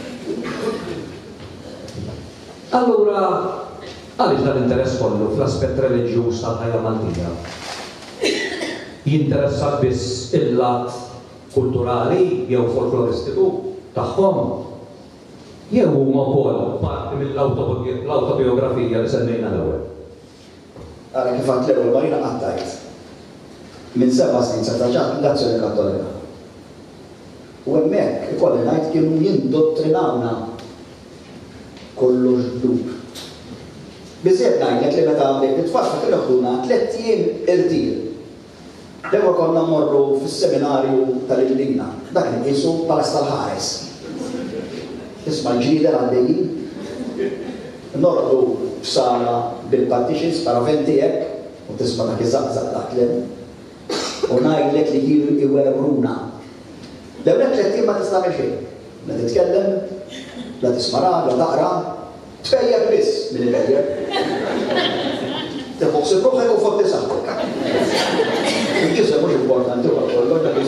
Allura, għaliex dal-interess kollu fl-aspett reliġjuż tal-ħajja Maltija? Jinteressak biss il-lat kulturali jew folkloristiku tagħhom? Jew huma wkoll parti mill-awtobiografija li semmejna l-ewwel. Ara kif għadt l-ewwel ma jiena qattajt. Minn 7 snin sa taġġat l-azzjoni Kattolika. U hemmhekk ikolli ngħid kienu jindottrinawna kollox dub. Biżgħet ngħidlek li meta it-tfal kienu ħduna 3 jiem irtir. Dewa konna mmorru fis-seminarju tal-Illina, dak li qisu Palas tal-Ħares. Isma' l-ġlider għaddejjin, norqdu f'sala bil-partitions paraventi hekk, u tisma' dak iżaqżaq dak-lem, u ngħidlek li kienu iwerruna. L-ewwel 3 jiem ma tista' xejn. La titkellem, la tisma' la taqra, tfejjeb biss minn il-għajjer. Teħossib ruħek u fotti saħħek. Il-ġisem mhux importanti u għal dak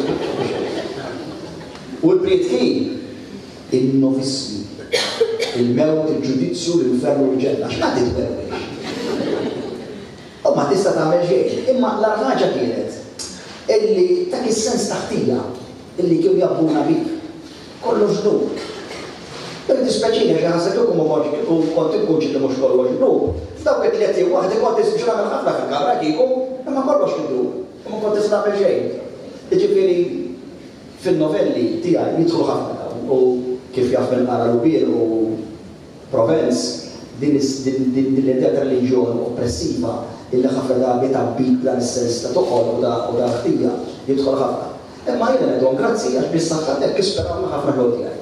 u l-prietkin il-novismi, il-mewt, il-ġudizzju, l-infernu, l-ġenna, x'għad titwerwix. U ma tista' tagħmel xejn, imma l-ħaġa kienet illi dak is-sens taħtija illi kienu jabbuna bik kollox dur. Dispeċini xi ħaseb ukoll u kont ikkunx li mhux kollox dur. F'dawk it-tliet jiem waħed kont tisbix nagħmel ħafna fil-kamra kieku, imma kollox kienu u ma kont tista' tagħmel xejn. Jiġifieri fin-novelli tiegħi jidħlu ħafna u kif jaf mill-qara Lubiel u Provence din l-idea ta' reliġjon oppressiva illi ħafna drabi tabbik dan is-sens ta' toqgħod u da ħtija jidħol ħafna. Imma jiena ngħidhom grazzi għax bis-saħħa kisperawna ħafna ħolti għaj.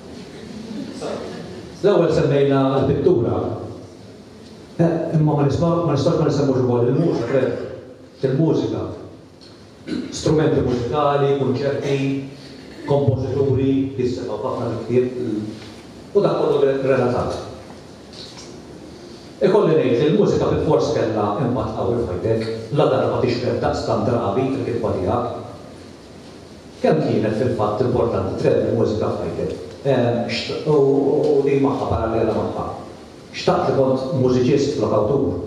L-ewwel semmejna l-pittura. Imma ma nistax ma nisemmux ukoll il-mużika, il-mużika. Strumenti mużikali, kunċerti, kompożituri, jissemgħu ħafna l-ktieb u dak kollu relatat. Ikolli ngħid li l-mużika bil-fors kellha impatt qawwi f'ħajtek, la darba tixbed daqstant drabi fil-kitba tiegħek. Kemm kienet fil-fatt importanti trevi l-mużika f'ħajtek? U li magħha parallela magħha. Xtaqt li kont mużiċist fl-awtur.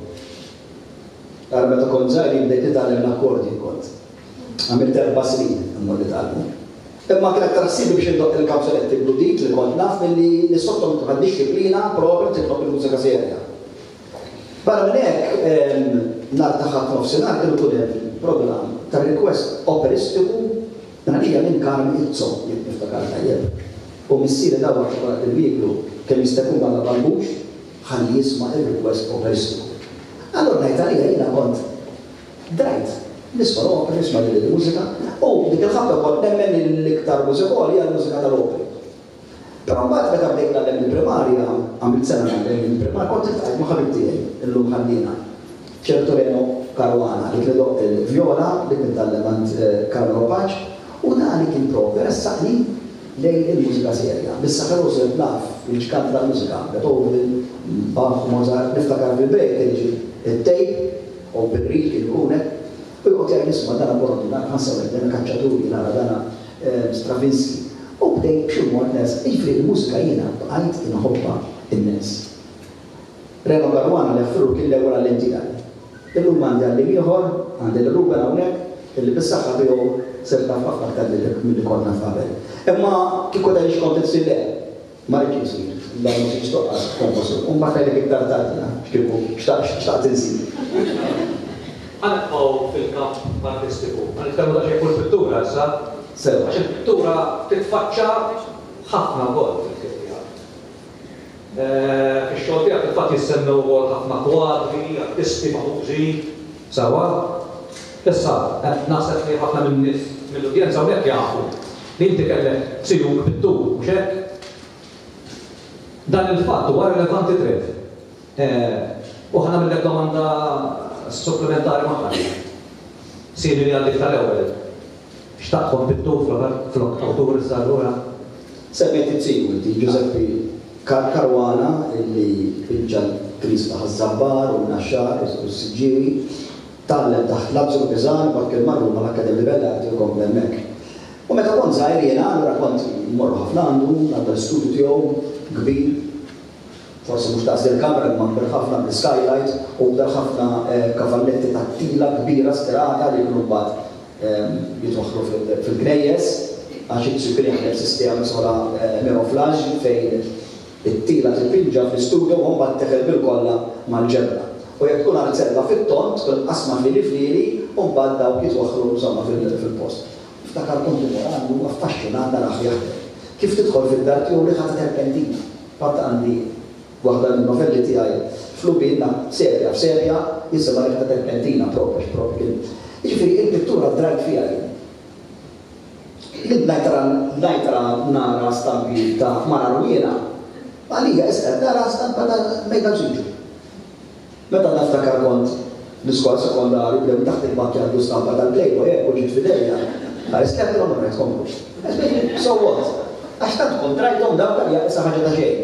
Għal meta kont żgħir bdejt nitgħallem l-akkordi kont. Għamilt 4 snin immur nitgħallmu. Imma kien aktar ħsibi biex indoq il-kawżoletti bludik li kont naf milli nisottom tħad disciplina propri titlob il-mużika serja. Barra minn hekk nhar ta' ħadd nofsinhar kienu tkun hemm programm ta' request operistiku għalija minn Carmen Izzo jekk niftakar tajjeb. U missieri dawn il-wieħlu kemm jista' jkun għandha bambux ħalli jisma' il-request operistiku. Allura ngħid għalija jiena kont drajt nisma' l-opera, nisma' l-mużika u dik il-ħabba kont nemmen l-iktar mużikali hija l-mużika tal-operi. Però mbagħad meta bdejt nagħmel il-primarja, għamilt sena nagħmel il-primarja, kont iltqajt ma' ħabib tiegħi illum ħallina. Ċertoreno Caruana li tledoq il-vjola li kien tal-levant Carlo Paċ u dan li kien propri ressaqni lejn il-mużika serja. Bis-saħħa użiet naf il-ġkant tal-mużika, Beethoven, Bach, Mozart, niftakar bil-break tiġi it-tejp u bil-rik il-kunet u jgħod jgħid nisma' dana Bordi, dana Hansawet, dana Kaċċaturi, dana Stravinsky. U bdej b'xi mod nies, jiġri l-mużika jiena bqajt inħobba in-nies. Reno Caruana li ħfirru kien l-ewwel għall-inti għalli. Illum għandi għalli ieħor, għandi l-Ruben hawnhekk, illi bis-saħħa tiegħu serta ħafna aktar milli konna f'qabel. Imma kieku ta' xkont itsille, ma rridx isir, dan mhux jistoqgħod kompożitur. U mbagħad għalek iktar tagħtina x'kieku xtaqt insir. Għanqgħu fil-kamp artistiku, għanitkellmu ta' xejn fuq il-pittura issa. Għax il-pittura titfaċċa ħafna wkoll fil-kitja. Fix-xogħol tiegħek fil-fatt jissemmew ukoll ħafna kwadri, artisti magħqużi, sewwa. Issa, naħseb li ħafna mill-udjenza hawnhekk jafu li inti kellek siju pittur, mhux hekk? Dan il-fatt huwa relevanti trid. U ħana millek domanda supplementari magħha. Siri li għandek tal-ewwel. Xtaqhom pittur fl-awtur issa allura? Semmejt it-siju inti Giuseppe Caruana illi pinġa l-Krista ħaż-Żabbar u n-Naxxar u s-Siġġieri tallem taħt Labżu Pizan bad kien marru mal-Akkademja Bellati u kompli hemmhekk. U meta kont żgħir jiena allura kont immorru ħafna għandu għandu l-istudju tiegħu kbir. Forsi mhux daqs il-kamra imma kbir ħafna bl-skylight u kbir ħafna kavalletti tat-tila kbira stirata li kienu mbagħad jitwaħħlu fil-gnejjes għax it-sukri jaħdem sistema sola miroflaġ fejn it-tila tipinġa fl-istudju u mbagħad teħel bil-kollha mal-ġebra. U jekk tkun għal-ċella fit-tont, tkun qasma fili u mbagħad dawk jitwaħħlu insomma fil-post. Ftakar kont għandu affaxxinat naraħ jaħdem. Kif tidħol fid-dar tiegħu li ħadd terpentina. Fatt għandi waħda mill-novelli tiegħi flubinna serja f'serja jisimha li ħadd terpentina propri. Jiġifieri il-pittura drajt fiha jien. Najtra nara stampi ta' Mara Rwiena, għalija isqed nara stampa ta' Mejda Ġiġu. Meta naftakar kont l-iskola sekondari bdew taħt il-bankja għandu stampa tal-Playboy u ġiet fidejja. Isqed l-omra qed komplu. So what? Għax tant kont rajthom dawk hija issa ħaġa ta' xejn.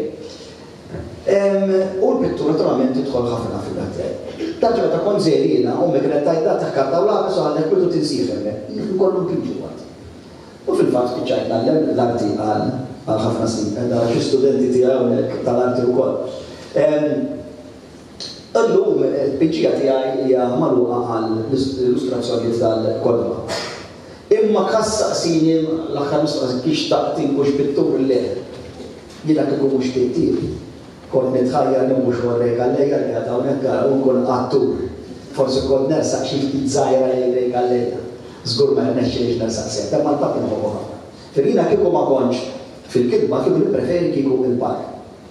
U l-pittura naturalment tidħol ħafna fil-għattel. Tarġa ta' kont żejrina u mekret tajda taħkarta u labes u għandek kullu tinsif hemmhekk. Kollu kienġu għad. U fil-fatt spiċċajt nagħlem l-arti għal ħafna snin, għandha xi studenti tiegħi tal-arti wkoll. Illum il-biċċija tiegħi hija magħluqa għall-illustrazzjonijiet tal-Kodba. Imma kassaqsini l-aħħar mistoqsi kiex taqtin mhux pittur il-leħ. Jiena kieku mhux pittir. Kont nitħajjar li mhux warrejk għallejja li għad hawnhekk u nkun attur. Forsi kont nersaq xi ftit żgħira lejlejk għallejja. Żgur ma rnexxilix nersaq sew, imma l-papp inħobbu ħafna. Jiena kieku ma kontx fil-kitba kieku nippreferi kieku il-park.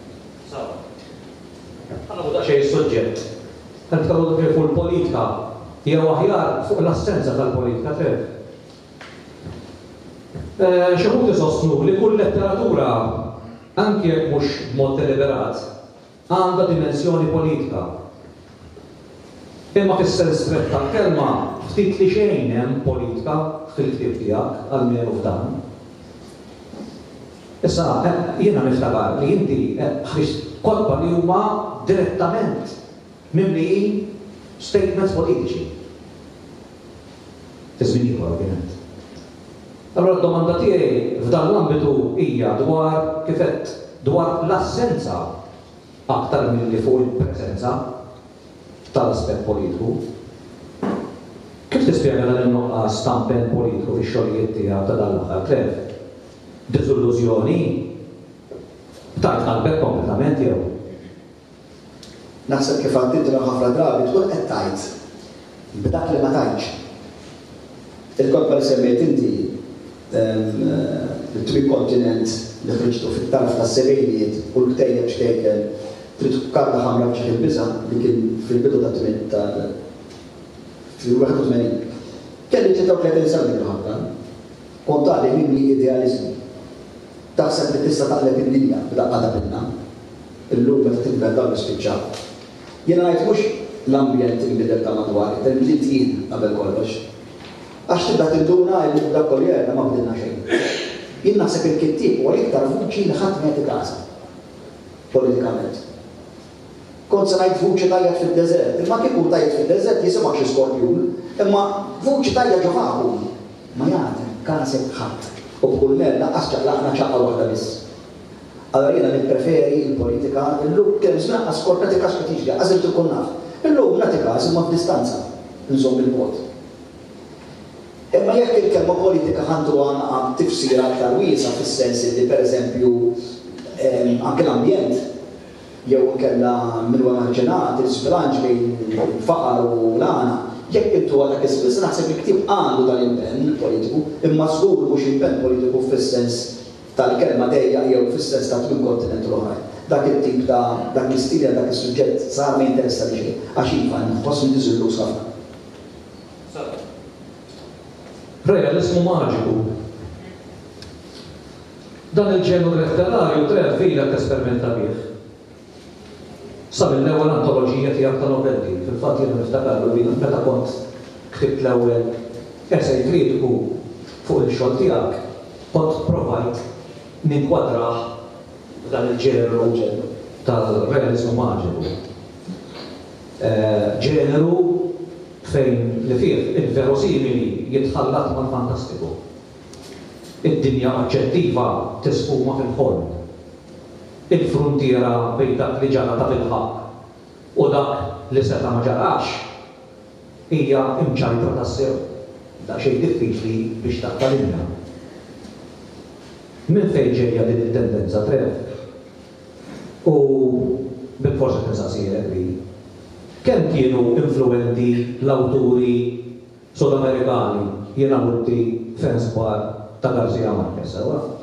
Għanna buda xej suġġett. Għan tkallmu fuq il-politika, jew aħjar fuq l-assenza tal-politika, tred. Xi ħud isostnu li kull letteratura anke jekk mhux b'mod deliberat għandha dimensjoni politika. Imma fis-sens strett tal-kelma ftit li xejn hemm politika fil-ktieb tiegħek għal-menu f'dan. Issa jiena niftakar li inti ħriġt kotba li huma direttament mimlijin statements politiċi. Tiżmin ieħor ovvjament. Allora d-domanda tiegħi f'dan l-ambitu hija dwar kifet dwar l-assenza aktar milli fuq il-preżenza tal-aspett politiku. Kif tispjega dan in-nuqqas stampen politiku fix-xogħlijiet tiegħek ta' dan l-aħħar tref? Diżillużjoni? Tajt qalbek kompletament jew? Naħseb kif għaddit ħafna drabi tkun qed tajt b'dak li ma tajtx. Il-kolba li semmejt inti il-Twin Continent li ħriġtu fit-tarf tas-sebgħinijiet u l-ktejjeb xkejken trid karta ħamra b'xi il-biża li kien fil-bidu ta' tmien tal-81. Kelli 33 sena ħafna, kont għalli minni idealizmu. Taħseb li tista' taqleb id-dinja b'daqqa ta' binna. Illum meta tibda dawn l-ispiċċa. Jiena ngħid mhux l-ambjent inbidel ta' madwar, il-bdiet jien qabel kollox. Għax tibda tinduna li dak koljerna ma bdilna xejn. Jien naħseb il-kittieb huwa iktar vuċi li ħadd ma jtikaża politikament. Kont se ngħid vuċi tajjeb fid-deżert, imma kif hu tajjeb fid-deżert jisimgħek xi skorpjun, imma vuċi tajjeb ġofaħu ma jagħti kaseb ħadd. U b'kull merda ċaqlaqna ċaqqa waħda biss. Allora jiena nippreferi l-politika illum kemm żmien askolta tikas tiġi għażilt ikun naf. Illum nagħti każ imma f'distanza nżomm il-mod. Imma jekk il-kelma politika ħandu għandha tifsira aktar wiesa fis-sens li pereżempju anke l-ambjent jew kellha minwa marġinat il-sbilanċ bejn faqar u l-għana, jekk intu għandek isbiss naħseb il-ktieb għandu tal-impenn politiku, imma żgur mhux impenn politiku fis-sens tal-kelma dejja jew fis-sens ta' twin kontinent l-oħrajn. Dak it-tip ta' dak l-istilja dak is-suġġett sar ma jinteressa li xejn għax iva nħossu diżillus ħafna. Realismu maġiku. Dan il-ġenru letterarju tref fila t-esperimenta bih. Sa mill-ewwel antoloġija tiegħek ta' novelli, fil-fatt jiena niftakarlu li meta kont ktibt l-ewwel essej kritiku fuq il-xogħol tiegħek, kont provajt ninkwadrah dan il-ġenru tal-realizmu maġiku. Ġeneru fejn li fih il-verosimili jitħallat mal-fantastiku. Id-dinja oġġettiva tisfuma fil-ħolm. Il-frontiera bejn dak li ġara ta' fil-ħaq u dak li seta ma ġarax hija imċajtra tas-sew. Da xejn diffiċli biex taqtalinna. Min fejn ġejja din it-tendenza tref? U bil-forsa tinsaqsija li kemm kienu influenti l-awturi Sudamerikani jiena multi fans bar ta' Garcia Marquez,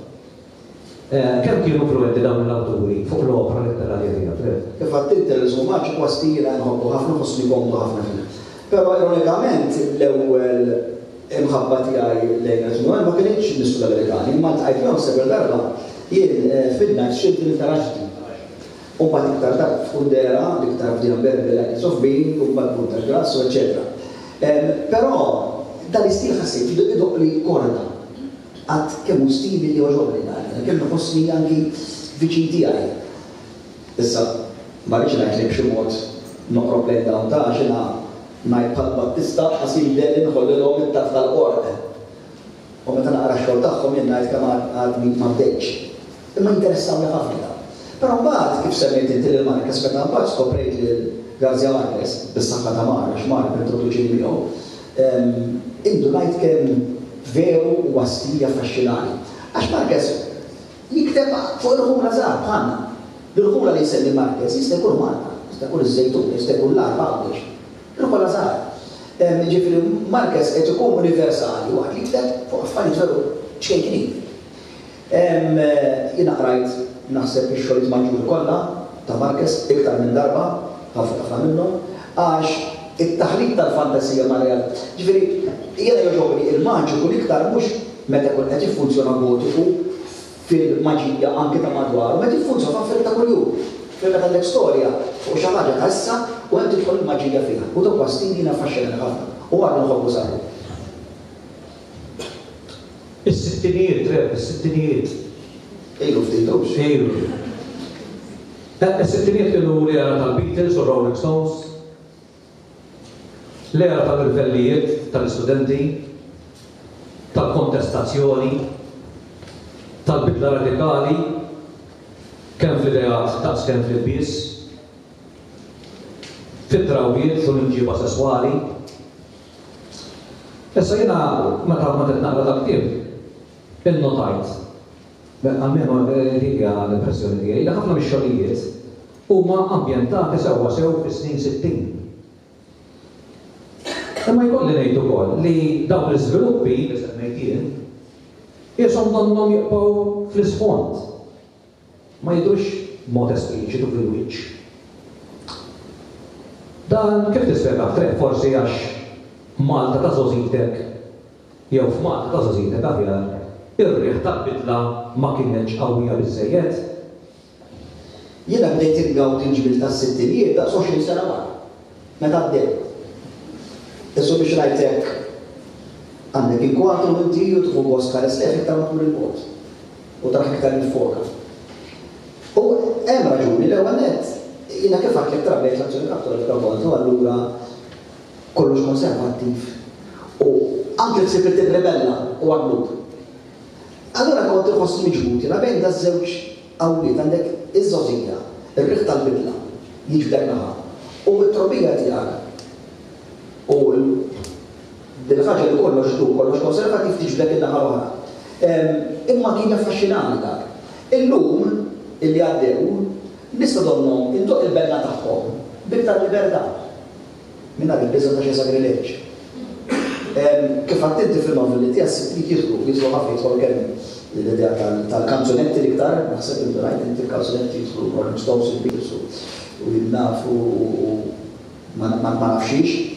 kemm kienu influenti dawn l-awturi fuq l-opera letterarja tiegħek? Kif għadt il-realizmu maġiku stila nħobbu ħafna ħossni komdu ħafna fil. Però ironikament l-ewwel imħabba tiegħi lejn realizmu ma kienx nis-Sudamerikani, imma tqajt several darba jien fidna x'xilt l-interaġġi. U bat iktar tard f'Kundera, iktar f'Dinamberg Sofbin, u bat Punta Grasso, eccetera. Però dal-istil ħassib idoq li korda. Għad kemm stili li ġobli dan, kemm nħossni anki viċin tiegħi. Issa, ma rridx ngħid li b'xi mod noqrob lejn dawn ta' xina ngħid bħal Battista ħasil deli nħollilhom it-taf tal-qorda. U meta naqra x-xogħol tagħhom jien ngħid kemm għadni ma bdejtx. Imma interessawni ħafna. Però mbagħad kif semmejt inti lil Marquez meta mbagħad skoprejt lil Garcia Marquez bis-saħħa ta' Marx introduċini miegħu. Indunajt kemm veru huwa stil affaxxinanti. Għax Marquez jikteb fuq il-ħula żgħar bħalna. Bil-ħula li jsemmi Marquez jista' jkun Malta, jista' jkun iż-żejtun, jista' jkun l-arba għawdex. Il-ħula żgħar. Ġifieri Marquez qed ikun universali waqt li jikteb fuq affarijiet veru ċkejknin. Jiena qrajt naħseb ix-xogħlijiet maġġuri kollha ta' Marquez iktar minn darba, ħafna minnhom, għax it-taħlit tal-fantasija ma' real. Ġifieri, jiena jogħġobni il-maġiku l-iktar mhux meta kun qed jiffunzjona gotiku fil-maġija anke ta' madwar, meta jiffunzjona f'affarijiet ta' kuljum. Meta għandek storja fuq xi ħaġa ta' issa u hemm tidħol il-maġija fiha. U dak wastin jiena affaxxjani ħafna. U għadna nħobbu saru. Is-sittinijiet, is-sittinijiet. Ejlu ftitux. Ejlu. Is-sittinijiet kienu l-era tal-Beatles u Rolling Stones, l-era tal-rivellijiet tal-istudenti, tal-kontestazzjoni, tal-bidla radikali, kemm fl-ideat daqs kemm fil-biss, fit-trawbiet u l-imġiba sesswali. Issa jiena meta naqra tal-ktieb, innotajt. Għalmenu hija l-impressjoni tiegħi li ħafna mix-xogħlijiet huma ambjentati sewwa sew fis-snin 60. Imma jkolli ngħid ukoll li dawn l-iżviluppi li semmejt jien ishom donnhom jibqgħu fl-isfond. Ma jidhux mod espliċitu fil-wiċċ. Dan kif tispjega f'trek forsi għax Malta ta' żożitek jew f'Malta ta' żożitek aħjar ir-riħ tal-bidla ma kienx qawwija biżżejjed. Jiena bdejt ingawt il-ġbil tas-sittinijiet daqs 20 sena wara. Meta bdejt. Issu biex ngħidlek għandek inkwatru inti u tieħu gost tħares lejh iktar ma tmur il-bot. U taraħ iktar il-foka. U hemm raġuni l-ewwel nett jiena kif għatlek trabbejt l-azzjoni kattolika volta u allura kollox konservattiv. U anke ksib rebella u għadlub. Allora kont iħoss miġbut, jiena bejn da żewġ qawwiet għandek iż-żożija, ir-riħ tal-bidla, jiġbdek naħa. U t-trobija tiegħek u dil-ħaġa li kollox konservattiv tiġbdek in-naħa l-oħra. Imma kien affaxxinanti dak. Illum illi għaddew nista' donnhom intuq il-benna tagħhom biktar libertà. Minna il-biża ta' xi sagrileġġ. Kif għattinti fil-novelli tiegħek s-sittinijiet jidħlu ħafna jidħol kemm l-idea tal-kanzunetti l-iktar, naħseb il-rajt inti l-kanzunetti jidħlu Rolling Stones il-Beatles u jinnafu ma nafxix.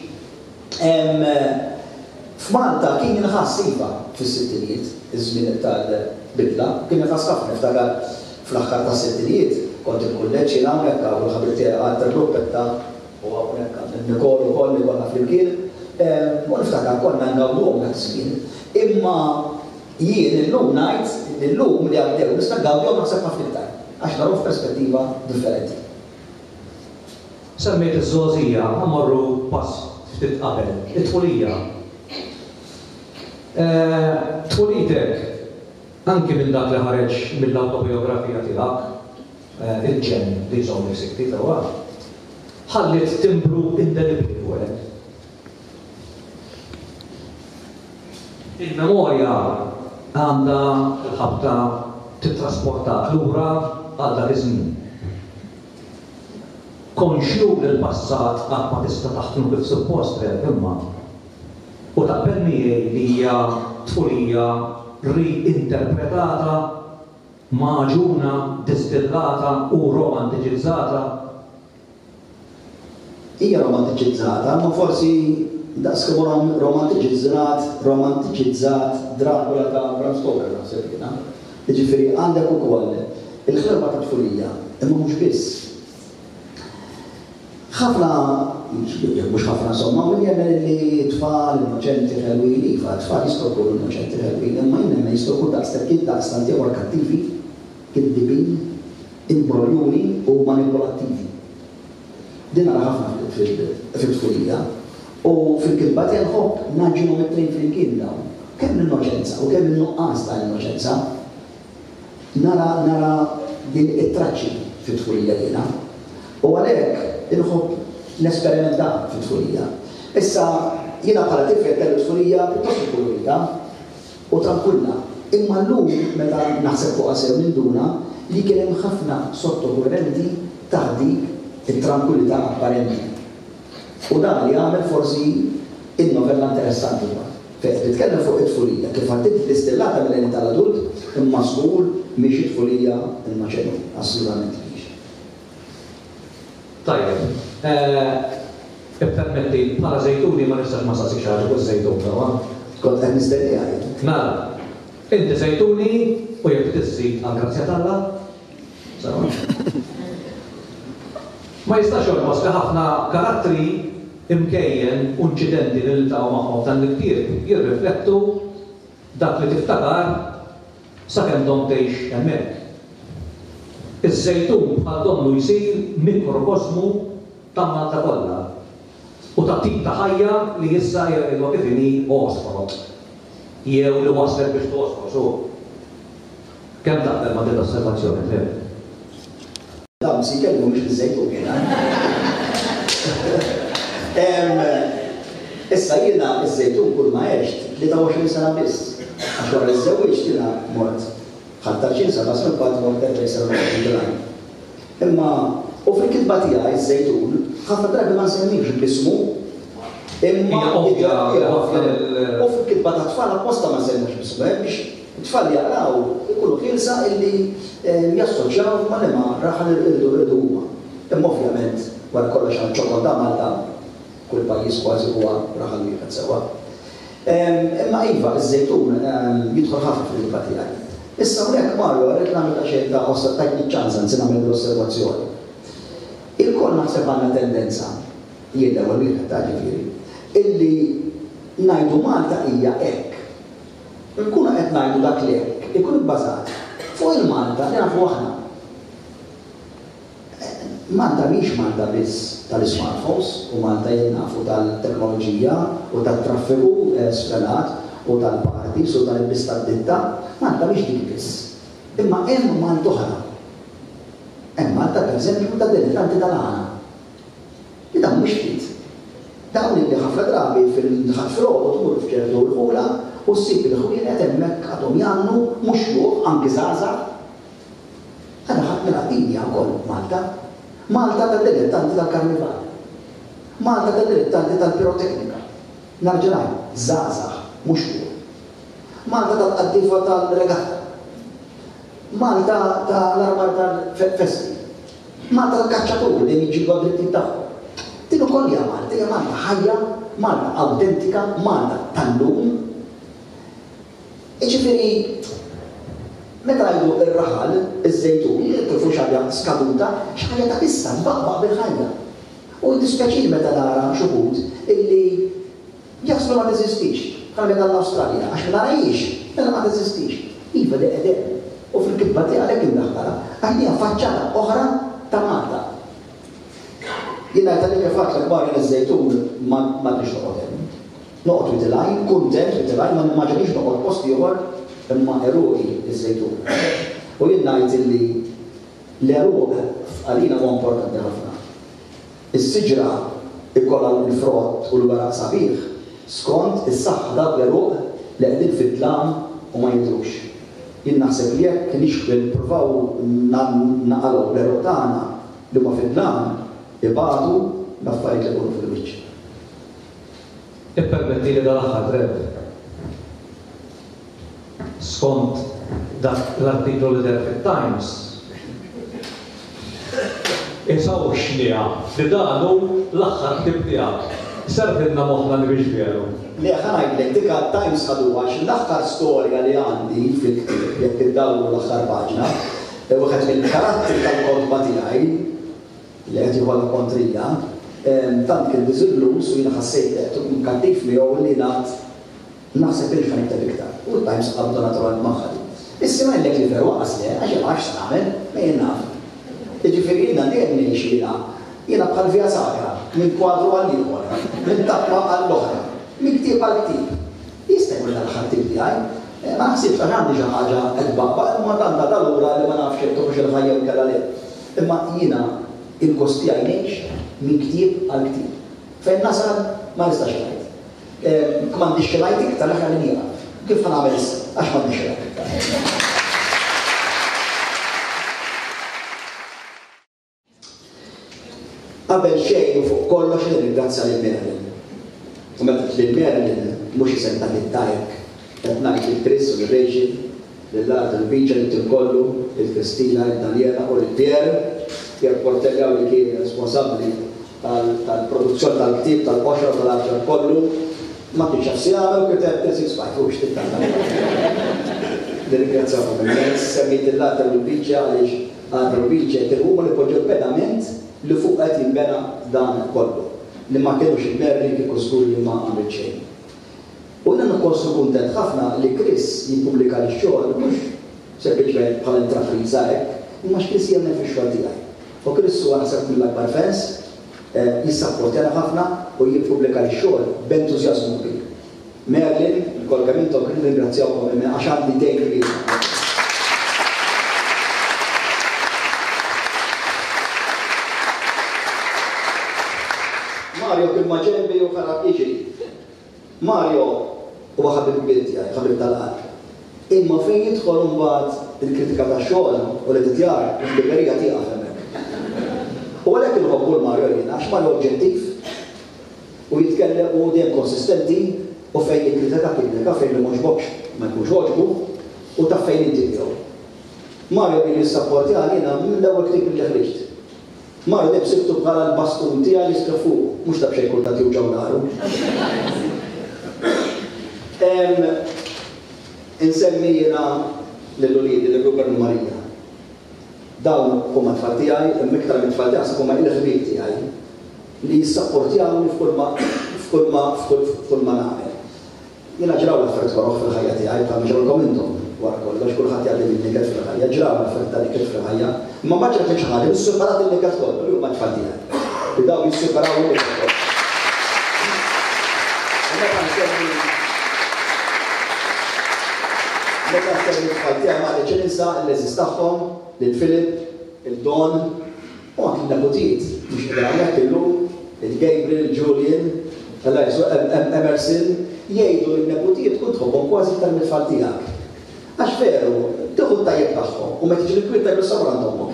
F'Malta kien jinħass iva fis-sittinijiet, iż-żmien tal-bidla, kien jinħass ħafna niftakar fl-aħħar tas-sittinijiet, kont il-kulleġġ jien hawnhekk u l-ħabib tiegħi għadda gruppetta u hawnhekk Nikol ukoll li konna flimkien. U niftakar konna ngawduhom dak iż-żmien. Imma jien illum ngħid illum li għaddew nista' ngawduhom naħseb ħafna iktar għax naru f'perspettiva differenti. Semmejt iż-żożija ħamorru pass ftit qabel, it-tfulija. Tfulitek anke minn dak li ħareġ mill-awtobiografija tiegħek, il-ġen li żomm sikti tewwa, ħallit timbru indelibbli fuq. Il-memorja għandha l-ħabta titrasportat lura għal dak iż-żmien. Konxju l-passat qatt ma tista' taħdmu kif suppost imma. U taqbel miegħi li hija tfulija reinterpretata, maġuna, distillata u romantiċizzata. Hija romantiċizzata, ma forsi daqs kemm romantiċizzat Dracula ta' Bram Stoker naħseb jiena. Jiġifieri għandek ukoll il-ħelba ta' tfulija, imma mhux biss. ħafna, mhux ħafna insomma, u jemmen li tfal innoċenti ħelwin, iva, tfal jistgħu jkunu innoċenti ħelwin, imma jemmen jistgħu jkunu daqstant ieħor kattivi, kiddibin, imbroljuni u manipolattivi. Din ara ħafna fil-tfulija. U fil-kitba tiegħi nħobb naġġinu mit-tnejn flimkien dawn. Kemm l-innoċenza u kemm in-nuqqas ta' innoċenza nara din it-traċċi fit-tfulija jiena. U għalhekk inħobb nesperimenta fit-tfulija. Issa jiena bħala tifel kellu tfulija pjuttost kolorita u tranquilla. Imma llum meta naħseb fuqha sew ninduna li kien hemm ħafna sottokurrenti ta' dik it-tranquillità apparenti. U dan li għamel forsi il-novella interessanti ma. Titkellem fuq it-tfulija, kif għaddit distillata mill-għin tal-adult, imma żgur mhix it-tfulija il-maċenu, assolutament mhix. Tajjeb, permetti bħala żejtuni ma nistax ma saqsik xi ħaġa fuq żejtun tawwa. Kont qed nistenni għajt. Mela, Inti sejtuni u jekk tiżżid għall-grazzja tagħha. Ma jistax jormos li ħafna karattri imkejjen u inċidenti li ltaqgħu magħhom dan il-ktieb jirriflettu dak li tiftakar sakemm dom tgħix hemmhekk. Iż-żejtun bħal domlu jsir mikrokosmu ta' Malta kollha u ta' tip ta' ħajja li issa jgħidwa kif inhi osforo. Jew li waslet biex tosforo so. Kemm taqbel ma' din osservazzjoni fehim? Damsi kellu mhux biżejtun jiena. Issa jiena iż-żejtun kull ma għext 23 sena biss. Għax wara iż-żewġ jiena mort. ħadd 20 sena sal bad mort 40 sena ġilajn. Imma u fil-kitba tiegħi iż-żejtun ħafna drabi ma nsemmix b'ismu. Imma u fil-kitba ta' tfal apposta ma nsemmix b'ismu biex it-tfal jaqraw ikollu ħielsa illi jassoċjaw ma' liema raħal irridu huma. Imma ovvjament wara kollox għal ċokolata Malta, kull pajjiż kważi huwa raħal wieħed sewwa. Imma iva iż-żejtun jidħol ħafna fil-kitba tiegħi. Issa hawnhekk marru rrid nagħmel xejn ta' tajtni ċansa nsi nagħmel l-osservazzjoni. Il-koll naħseb għandna tendenza jien l-ewwel wieħed ta' ġifieri illi ngħidu Malta hija hekk. Nkunu qed ngħidu dak li hekk, ikun ibbażat fuq il-Malta li nafu aħna. Malta mhix Malta biss tal-smartphones u Malta nafu tal-teknoloġija u tat-traffiku sfrenat u tal-parties u tal-biss tad-ditta. Malta mhix dik biss. Imma hemm Malta oħra. Hemm Malta pereżempju tad-dilettanti tal-għana. Li dawn mhux ftit. Dawn li ħafna drabi fil-ħafroq u tmur f'ċertu l-ħula u ssib il-ħwienet hemmhekk għadhom jagħmlu mhux jugħ anki żgħażagħ. Għandha ħadd mill-qadimja wkoll Malta. Malta tad-dilettanti tal-karnival. Malta tad-dilettanti tal-piroteknika. Narġilaj, żgħażagħ mhux jugħ. Malta tal-qaddifa tal-regatta. Malta tal-armar tal-festi. Malta tal-kaċċaturi li jiġibu għad-dritti tagħhom. Din ukoll hija Malta, hija Malta ħajja, Malta awtentika, Malta tal-lum. Jiġifieri meta jgħidu ir-raħal, iż-żejtun, jitru xagħja skaduta, x'ħajja ta' issa nbaqbaq bil-ħajja. U jdispjaċini meta nara xi wħud illi jaslu ma teżistix. Ħalli tal-Awstralja, għax ma narajix, mela ma teżistix. Iva li qegħdin. U fil-kitba tiegħek indaħħalha, għax hija faċċata oħra ta' Malta. Jiena qed għalli fatt barra iż-żejtun ma trix noqgħod hemm. Noqgħod witilaj, kuntent witilaj, ma nimmaġinix noqgħod post ieħor imma eruqi iż-żejtun. U jien ngħid illi l-eruq għalina huwa importanti ħafna. Is-siġra ikollha l-frott u l-waraq sabiħ skont is-saħħa dak l-eruq li qegħdin fit-tlam u ma jidrux. Jien naħseb li jekk nippruvaw naqalgħu l-eruq tagħna li huma fit-tlam ibadu l-affarijiet li jkunu fil-wiċċ. Ippermetti li dal-aħħar Treb. Skont dak l-artiklu li der fit-Times. Isaw xnija li danu l-aħħar ktib tiegħek. Servilna moħħna li biex veru. Li ħanajdlek dik Times ħadu għax l-aħħar storja li għandi fil-ktib jekk iddawu l-aħħar paġna wieħed mill-karattri tal-kodba tiegħi li qed jieħu kontrija, tant kien biżillus u jiena ħassejt qed kattif miegħu li ngħid naħseb li x'ħan iktar iktar. U Times qabdu naturalment magħha. Issa ngħidlek li veru qasli għax għax nagħmel ma jien naf. Jiġifieri jiena dejjem ngħix jiena bħal via sagra minn kwadru għal ieħor, minn taqma għall-oħra, minn ktieb għal ktieb. Jista' jkun l-ħadd tiegħi, ma naħsibx għax għandi xi ħaġa qed babba imma tanta tal-ura li ma nafx jekk toħroġ il-ħajja u kellha le. Imma jiena il-kosti għajnex minn ktieb għal ktieb. Fejn nasal ma nistax ngħid. M'għandix xelajt iktar aħna li nira. Kif ħanagħmel issa? Għax m'għandix xelajt iktar. Qabel xejn u fuq kollox nirringrazzja lil Marilyn. U meta lil Marilyn mhux isem ta' littajek qed ngħid il-Chris u l-Rachel, lill-Art il-Biċa li tinkollu, il-Kristina, il-Daniela u l-Pierre, Pierre Portella li kien responsabbli tal-produzzjoni tal-ktieb tal-qoxra tal-aħjar kollu, ma kienx jagħmel u kiteb 365 u x'tittanna. Nirringrazzjakom immens, semmejt il-lat tal-Rubiċċja għaliex għal-Rubiċċja huma li poġġew pedament li fuq qed jinbena dan kollu. Li ma kienux il-berri kieku żgur li ma għamil xejn. U jien nkollu kuntent ħafna li Chris jippubblika l-xogħol mhux sempliċement bħala intrapriża hekk, imma x'kies jagħmel fix-xogħol tiegħi. U Chris huwa naħseb mill-akbar fans, jissapportjana ħafna u jippubblika l-xogħol b'entużjażmu kbir. Merlin, il-kollegamento kien ringrazzjawkom għax għandi dejn kbir. Mario kien ma' ġenbi u ħarab iġri. Mario huwa ħabib binti għaj, ħabib tal-għal. Imma fejn jidħol mbagħad il-kritika tax-xogħol u l-editjar il-liberija tiegħek hemmhekk. U għalhekk inħobbu l-Mario jiena għax Mario oġġettiv u jitkellem u dejjem konsistenti u fejn jikkritika kritika fejn li mhux bokx ma jkunx għoġbu u taf fejn inti tiegħu. Mario kien jissapporti għalina mill-ewwel ktieb li ħriġt. Mario deb sibtu bħala l-bastun tiegħi jistra fuq, mhux taf xejn kultant jiwġaw naru. Insemmi jiena lill-uliedi lill-Ruben u Marija. Dawn huma tfal tiegħi, imiktar minn tfal tiegħi huma il-ħbieb tiegħi li jissapportjawni f'kull ma nagħmel. Jiena ġraw l-affarijiet korroħ fil-ħajja tiegħi bħal ġrawkom intom wara kollox kulħadd jgħaddi min-niket fil-ħajja, ġraw l-affarijiet tal-niket fil-ħajja, imma ma ġrat xi ħaġa, issuparat il-niket kollu li huma tfal tiegħi. Li dawn jissuparaw il-niket kollu. Meta nsemmi tfal tiegħi ma rridx ninsa l-leżiż tagħhom, lil-Filip, il-Don, u anke l-nepotijiet, mhux hawnhekk illum, il-Gabriel, Julian, Emerson, jgħidu l-nepotijiet tkun tħobbhom kważi iktar mill-tfal tiegħek. Għax veru, tieħu t-tajjeb tagħhom u meta tiġi l-kwir tajjeb is-sabr għandhom.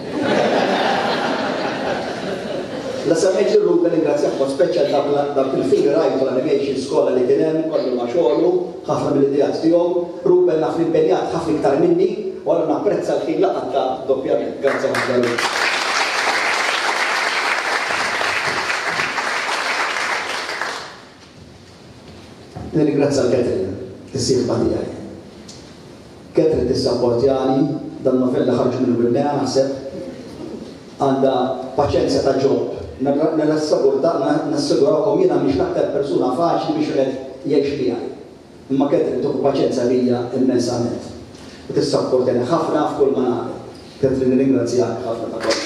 La semmejt il-Ruben ingrazzjakom speċjal dak il-film rajtu l-animation skola li kien hemm kollu ma' xogħlu, ħafna mill-idejat tiegħu, Ruben naf impenjat ħafna iktar minni u għallu napprezza l-ħin laqgħa ta' doppjament. Grazzi ħafna. Nirringrazzja l-Catherine, is-sieħba tiegħi. Catherine tissapportjani dan novella ħarġu minn Wilnea naħseb għandha paċenzja ta' ġob. Nassigurakom jiena mhix l-aktar persuna faċli biex wieħed jgħix miegħi. Imma Catherine tieħu paċenzja lija immensament. U tissapportjani ħafna f'kull ma nagħmel. Catherine nirringrazzjak ħafna ta' kollu.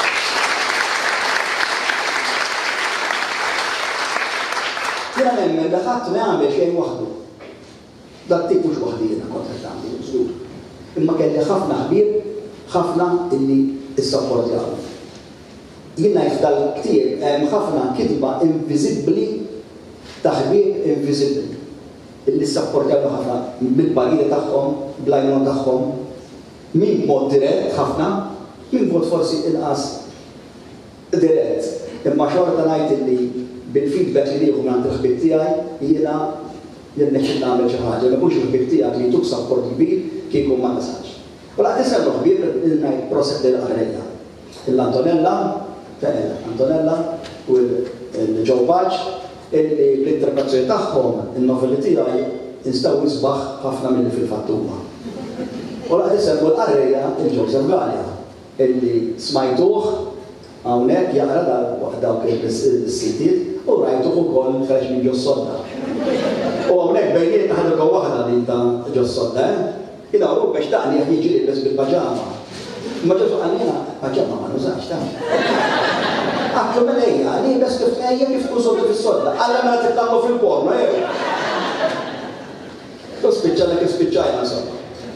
Jiena nemmen li ħadd ma jagħmel xejn waħdu. Dak tip mhux waħdi jiena kont qed nagħmel żgur. Imma kelli ħafna ħbieb, ħafna illi issapportjaw. Jiena f'dal-ktieb hemm ħafna kitba inviżibbli ta' ħbieb inviżibbli. Illi sapportjaw ħafna bil-pariri tagħhom, bl-għajnuna tagħhom, min b'mod dirett ħafna, min b'mod forsi inqas dirett. Imma xorta ngħid illi bil-feedback li jieħu minn il-ħbieb tiegħi jiena jirnexxi nagħmel xi ħaġa, ma mhux il-ħbieb tiegħek li jtuk sapport kbir kieku ma nisax. U laqgħet isemmu ħbieb ngħid proset lill-qarrejja. Il-Antonella, Antonella u l-Joe Baċ, illi bl-interpretazzjoni tagħhom in-novelli tiegħi instaw jisbaħ ħafna milli fil-fattuma. U laqgħet isemmu l-qarrejja il-Joseph Gallia, illi smajtuh hawnhekk jaqra dawk is-sitiet u rajtuh ukoll ħareġ minn Ġossodda. U hawnhekk bejnietna ħanuka waħda li ta' Ġossodda, jiena u biex taqni jiġi libes bil-paġama. Ma ġosu għalina paġama ma nużax ta'. Għaklu minn li bes kif ejja kif tkun soddu fis-sodda, għalla ma tittammu fil-porno, Tu spiċċala kif spiċċajna insomma.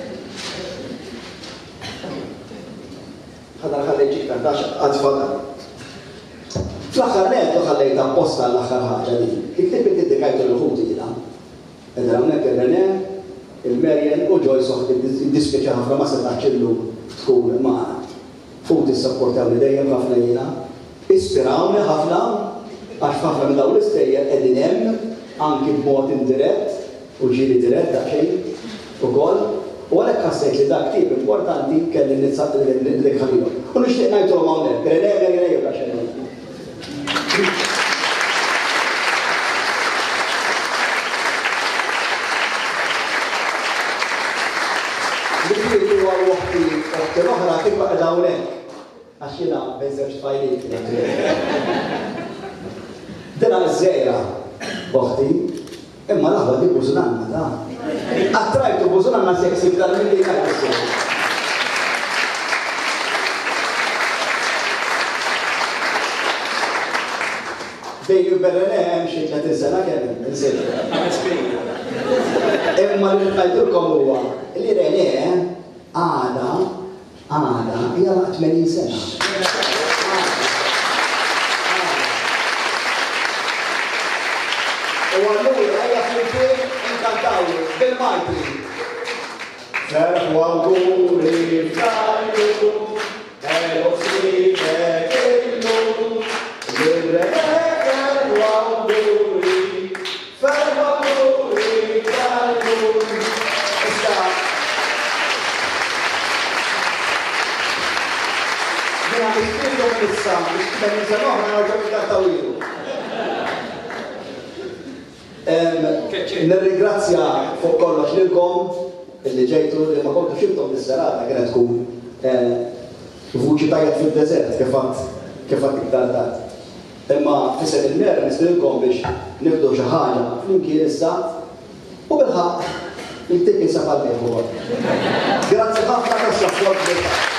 ħadar ħallejt ġiktar dax għadfadar. Fl-axar nettu ħallejt apposta l-axar ħaġa li. Iktib id-dedikajtu l-ħuti jina. Edra unnek il-René, il-Merjen u Joyce uħt id-dispieċa ħafna ma setaċillu tkun maħna. Futi s-sapportaw li dejjem ħafna jina. Ispirawni ħafna, għax ħafna minn dawn l-istejjer edin hemm anki b'mod indirett u ġili dirett daċċejn u koll. U għalek ħassejt li dak tip importanti kelli nizzat l-ħalilom. U nixtieq ngħidu l hawnhekk, René u kaxen. kif għadha hawnhekk. Għax jiena bejżewġ tfajliet. Dena iż-żejra boħti, imma laħba di bużunanna da. Attrajtu bużunanna seksi iktar milli jgħajtu. Bejju Berlene hemm xi 30 sena kemm insibu. Imma li ngħidulkom huwa li René għada hija 80 sena. U allura hija flimkien inkantawlu bil-Malti. Ferħu awguri f'Kajlu, elok snimek illum, bil-René ferħu awguri, ferħu awguri f'Kajlu. Issa, jena ispirtom issa, biex oħra għarġu inkantawlu. Nirringrazzja fuq kollox lilkom illi ġejtu li ma kontu xibtom bis-serata kienet tkun vuċi tajjeb fil-deżert kif qatt iktar tard. Imma fisem il-mer nislilkom biex nibdu xi ħaġa flimkien issa u bil-ħaq il-tik insab għal-mejħu. Grazzi ħafna tas-saffort bil-ħaq.